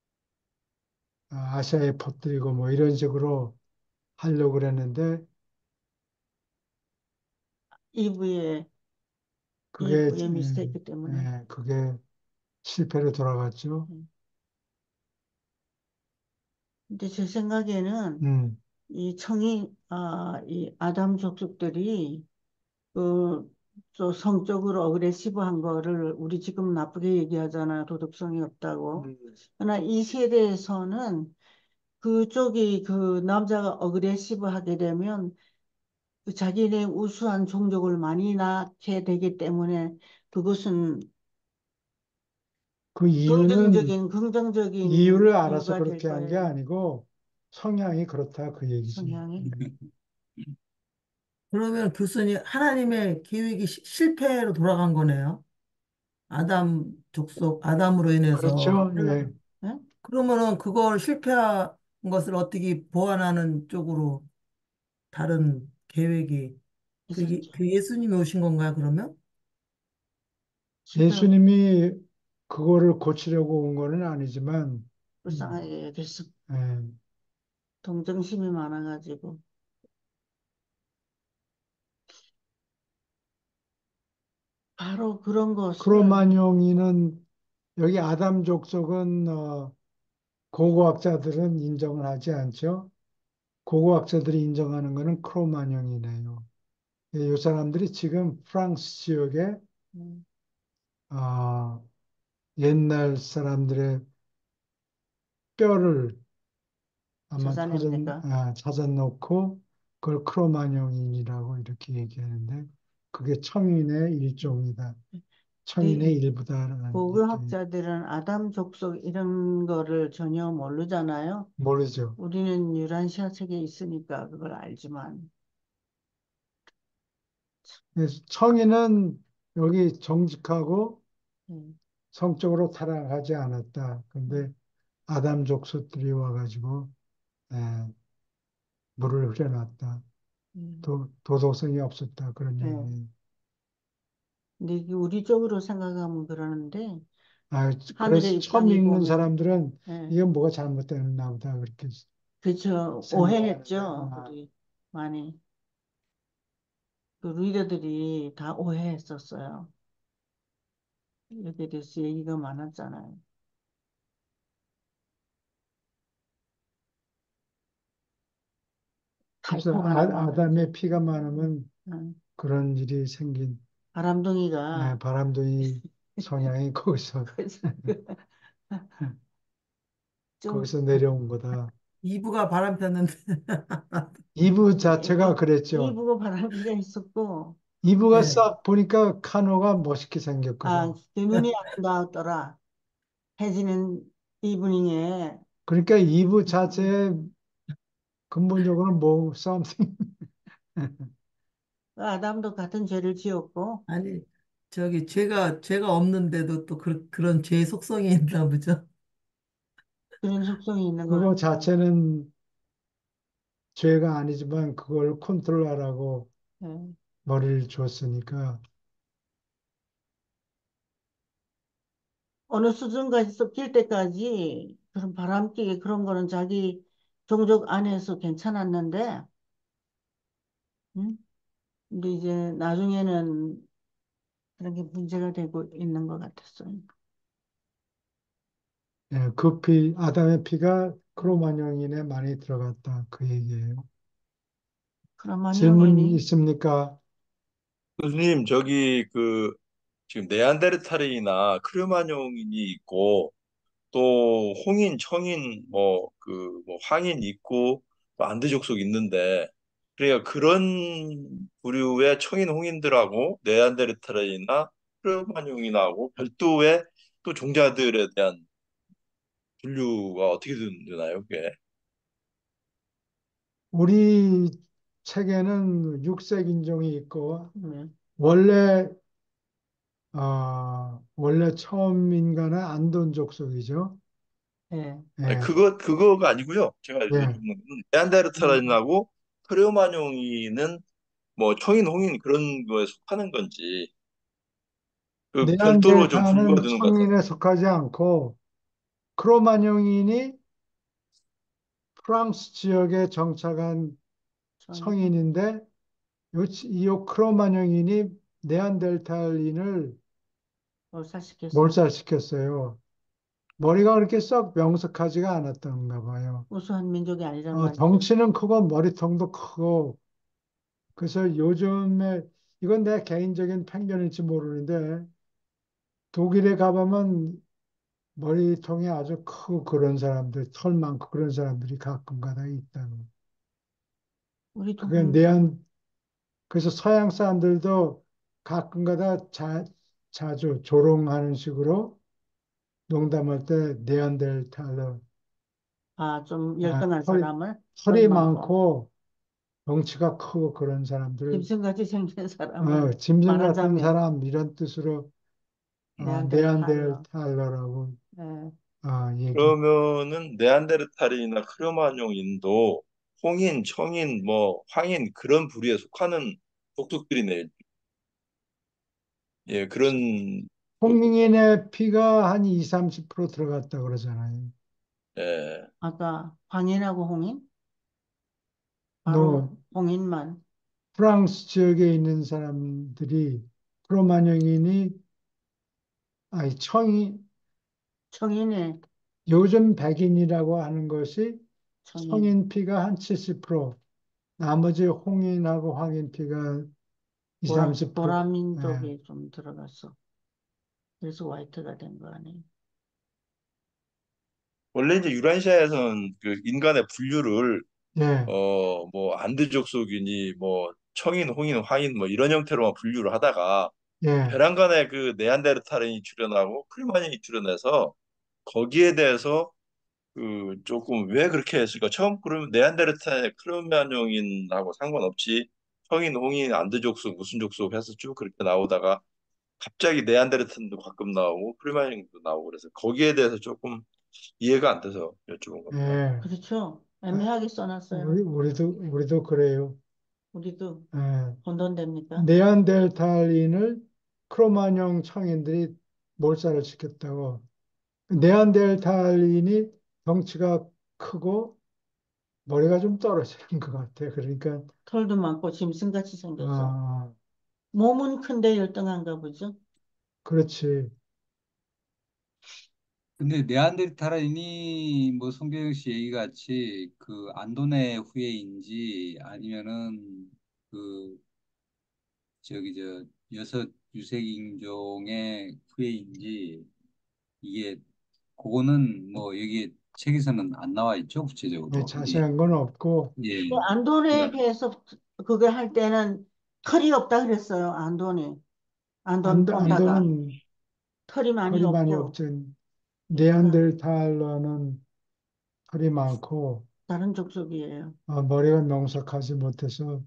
아시아에 퍼뜨리고 뭐 이런 식으로 하려고 그랬는데 이브의 그게 이브의 미스테이크 때문에. 그게 실패로 돌아갔죠. 예. 근데 제 생각에는 음, 이 아담 족속들이 그, 저 성적으로 어그레시브한 거를 우리 지금 나쁘게 얘기하잖아요. 도덕성이 없다고. 음. 그러나 이 세대에서는 그쪽이 그 남자가 어그레시브하게 되면 그 자기네 우수한 종족을 많이 낳게 되기 때문에 그것은 그 이유는 긍정적인 이유를 알아서 이유가 될 그렇게 한 게 거예요. 아니고 성향이 그렇다 그 얘기지. 성향이. 그러면 교수님, 하나님의 계획이 실패로 돌아간 거네요. 아담 족속, 아담으로 인해서. 그렇죠. 예. 예? 그러면은 그걸 실패한 것을 어떻게 보완하는 쪽으로 다른 계획이, 있었죠. 그 예수님이 오신 건가요, 그러면? 실패 예수님이 그거를 고치려고 온 거는 아니지만, 불쌍하게 됐어. 예, 동정심이 많아가지고. 바로 그런 것을, 크로마뇽이는 여기 아담 족속은 고고학자들은 인정을 하지 않죠. 고고학자들이 인정하는 거는 크로마뇽이네요. 이 사람들이 지금 프랑스 지역에 음, 어, 옛날 사람들의 뼈를 아마 찾아냅니까? 찾아놓고 그걸 크로마뇽인이라고 이렇게 얘기하는데 그게 청인의 일종이다. 청인의 근데 일부다라는 얘기 고고학자들은 아담 족속 이런 거를 전혀 모르잖아요. 모르죠. 우리는 유란시아 책에 있으니까 그걸 알지만, 그래서 청인은 여기 정직하고 음, 성적으로 타락하지 않았다. 음, 근데 아담 족속들이 와가지고 예, 물을 흐려놨다. 음, 도덕성이 없었다. 그런 예. 얘기. 근데 이게 우리 쪽으로 생각하면 그러는데, 하늘의 그래서 처음 입장에 읽는 보면, 사람들은 예, 이건 뭐가 잘못됐나 보다. 그렇게 그쵸, 생각하는데, 오해했죠, 우리 많이. 그 리더들이 다 오해했었어요. 여기에 대해서 얘기가 많았잖아요. 그래서 달콤하나 막 그렇게. 아담의 피가 많으면 응. 그런 일이 생긴 바람둥이가 바람둥이 성향이 거기서 그래서 좀 거기서 내려온 거다. 이브가 바람 폈는데 이브 자체가 이, 그랬죠. 이브고 바람둥이가 있었고, 이브가 예. 싹 보니까 카노가 멋있게 생겼거든. 그 눈이 아름다웠더라. 해지는 이브닝에 그러니까 이브 자체에 근본적으로는 뭐 something 아담도 같은 죄를 지었고 아니 저기 죄가 없는데도 또 그런 죄의 속성이 있나 보죠. 그런 속성이 있는 것 그거 같아요. 자체는 죄가 아니지만 그걸 컨트롤하라고 예. 머리를 줬으니까 어느 수준까지 섞일 때까지 그런 바람기에 그런 거는 자기 종족 안에서 괜찮았는데, 음? 근데 이제 나중에는 그런 게 문제가 되고 있는 것 같았어요. 그 아담의 피가 음. 크로마뇽인에 많이 들어갔다 그 얘기예요. 질문 크로마뇽이니 있습니까? 교수님, 저기 지금 네안데르탈인이나 크르마뇽인이 있고 또 홍인, 청인, 뭐 황인 있고 또 안드족속 있는데 그러니까 그런 부류의 청인, 홍인들하고 네안데르탈인이나 크르마뇽인하고 별도의 또 종자들에 대한 분류가 어떻게 되나요, 그게? 우리 책에는 육색 인종이 있고 네. 원래 원래 처음 인간은 안돈 족속이죠. 예. 아니, 예, 그거가 아니고요. 제가 예. 여쭙는 건 음. 네안데르탈인하고 크레오마뇽인은 뭐 청인, 홍인 그런 거에 속하는 건지 그 별도로 좀 분류가 네안데르탈은 되는 것 같아요. 청인에 속하지 않고 크로마뇽인이 프랑스 지역에 정착한 저는 청인인데 이 크로마뇽인이 네안데르탈인을 몰살시켰어요. 몰살시켰어요. 머리가 그렇게 썩 명석하지가 않았던가 봐요. 우수한 민족이 아니란 말이죠. 덩치는 크고 머리통도 크고 그래서 요즘에 이건 내 개인적인 편견일지 모르는데 독일에 가보면 머리통이 아주 크고 그런 사람들, 털 많고 그런 사람들이 가끔가다 있다고. 우리 그게 동네도 그래서 서양 사람들도 가끔가다 자주 조롱하는 식으로 농담할 때 네안데르탈러, 좀 열등한 털이, 사람을 털 털이 많고 많고 덩치가 크고 그런 사람들, 짐승같이 생긴 사람을 짐승 같은 말하자면 사람 이런 뜻으로 네안데르탈러. 네안데르탈러라고 예. 얘기. 그러면은 네안데르탈인이나 크레오마뇽인도 홍인, 청인, 뭐 황인 그런 부류에 속하는 족속들이네요. 예, 그런 홍익인의 피가 한 2, 30% 들어갔다 그러잖아요. 예. 아까 황인하고 홍인? 바로 너 홍인만 프랑스 지역에 있는 사람들이 크로마뇽인이 아니 청이 청인의 요즘 백인이라고 하는 것이 청인. 청인 피가 한 70%, 나머지 홍인하고 황인 피가 20, 30%. 보라 예, 민족이 좀 들어갔어. 그래서 화이트가 된 거 아니에요? 원래 이제 유라시아에서는 그 인간의 분류를 예, 뭐 안드족속이니 뭐 청인, 홍인, 화인 뭐 이런 형태로만 분류를 하다가 예, 베란간에 그 네안데르탈인이 출현하고 크루마닌이 출현해서 거기에 대해서 그 조금 왜 그렇게 했을까? 처음 그러면 네안데르탈 크루마뇽인하고 상관없이 성인, 홍인, 안드족속 무슨 족속 해서 쭉 그렇게 나오다가 갑자기 네안데르탈도 가끔 나오고 크루마뇽도 나오고 그래서 거기에 대해서 조금 이해가 안 돼서 여쭤본 겁니다. 예. 그렇죠. 아, 애매하게 써놨어요. 우리도 그래요. 우리도 예. 혼돈됩니까? 네안데르탈인을 크로마뇽 청인들이 몰살을 시켰다고. 네안데르탈인이 덩치가 크고 머리가 좀 떨어지는 것 같아. 그러니까, 털도 많고 짐승같이 생겼어. 아, 몸은 큰데 열등한가 보죠. 그렇지. 근데 네안데르탈인이 뭐 송교영 씨 얘기 같이 그 안도네 후예인지 아니면은 그 저기 저 여섯 유색인종의 후예인지 이게 그거는 뭐 여기 책에서는 안 나와 있죠 예, 구체적으로. 예. 자세한 건 없고, 예. 그 안돈에 그러니까 비해서 그거 할 때는 털이 없다 그랬어요. 안돈이. 안돈 뽕다가 안도는 털이 많이 털이 많이 없고. 없지. 그러니까 네안데르탈러는 털이 많고, 다른 족속이에요. 머리가 명석하지 못해서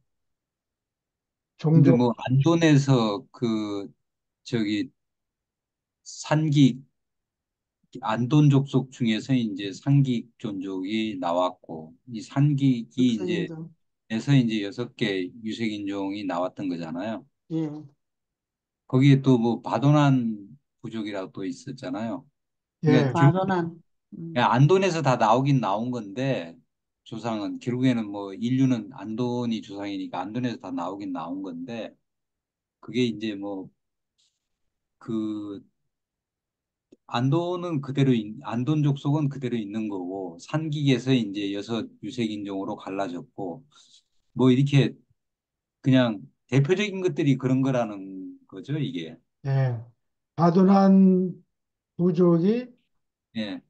근데 종종, 뭐 안돈에서 그 저기 산기 안돈 족속 중에서 이제 산기 종족이 나왔고 이 산기기 이제 육색인종. 에서 이제 여섯 개 유색인종이 나왔던 거잖아요. 예. 거기에 또 뭐 바도난 부족이라고 또 있었잖아요. 그러니까 예, 결국에 마도난. 안돈에서 다 나오긴 나온 건데 조상은 결국에는 뭐 인류는 안돈이 조상이니까 안돈에서 다 나오긴 나온 건데 그게 이제 뭐 그 안돈은 안돈 족속은 그대로 있는 거고 산기에서 이제 여섯 유색인종으로 갈라졌고 뭐 이렇게 그냥 대표적인 것들이 그런 거라는 거죠 이게. 예. 바도난 부족이 예.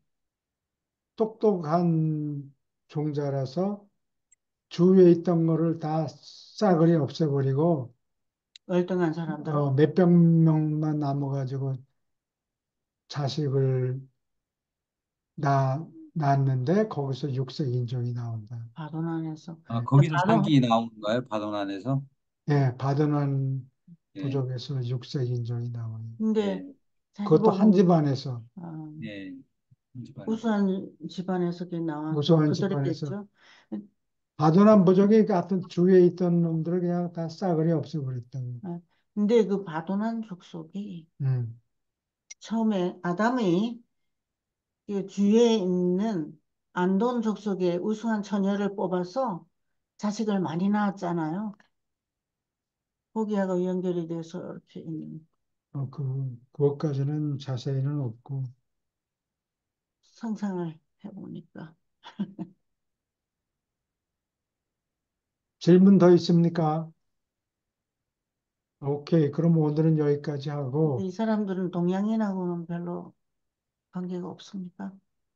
똑똑한 종자라서 주위에 있던 거를 다 싸그리 없애버리고 월등한 사람들은 몇백 명만 남아가지고 자식을 낳, 낳았는데 거기서 육색 인종이 나온다. 바도난에서. 아, 예, 거기서 바도, 산기 나온 건가요? 바도난에서? 예, 바도난 예. 부족에서 육색 인종이 나와요. 근데 예. 자기 그것도 한 보고 집안에서 예. 집안에서. 우수한 집안에서 나와서 무서운 집안에서 그들했겠죠. 바도난 부족이 같은 주위에 있던 놈들을 그냥 다 싸그리 없애버렸다고. 아, 근데 그 바도난 족속이 음, 처음에 아담이 그 주위에 있는 안돈 족속의 우수한 처녀를 뽑아서 자식을 많이 낳았잖아요. 거기하고 연결이 돼서 이렇게 있는 그것까지는 자세히는 없고. 상상을 해보니까. 질문 더 있습니까? 오케이. 그럼 오늘은 여기까지 근데 하고, 이 사람들은 동양인하고는 별로 관계가 없습니까?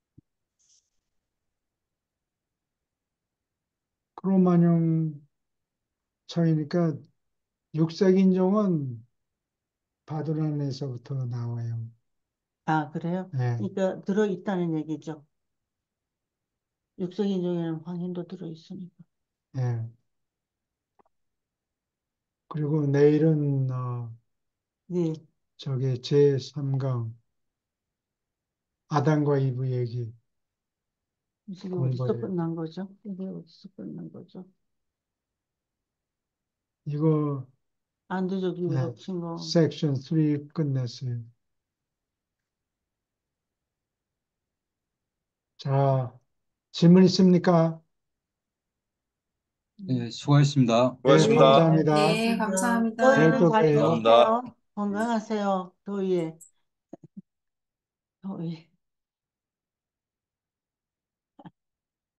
크로마뇽 청이니까 육색 인종은 바드란에서부터 나와요. 아, 그래요? 예, 그러니까 들어있다는 얘기죠. 육색인종에는 황인도 들어있으니까. 예. 그리고 내일은, 네, 저기 제3강 아담과 이브 얘기 이게 어디서 공부해요. 끝난 거죠? 이게 어디서 끝난 거죠? 이거, 안드족 예, 유럽 친구. 섹션 3 끝냈어요. 자, 질문 있습니까? 음, 예, 수고하셨습니다. 네, 네, 고맙습니다. 감사합니다. 네, 알겠습니다. 내일 감사합니다. 더위는 또 잘 봬요. 감사합니다. 피하세요. 건강하세요. 더위에. 더위.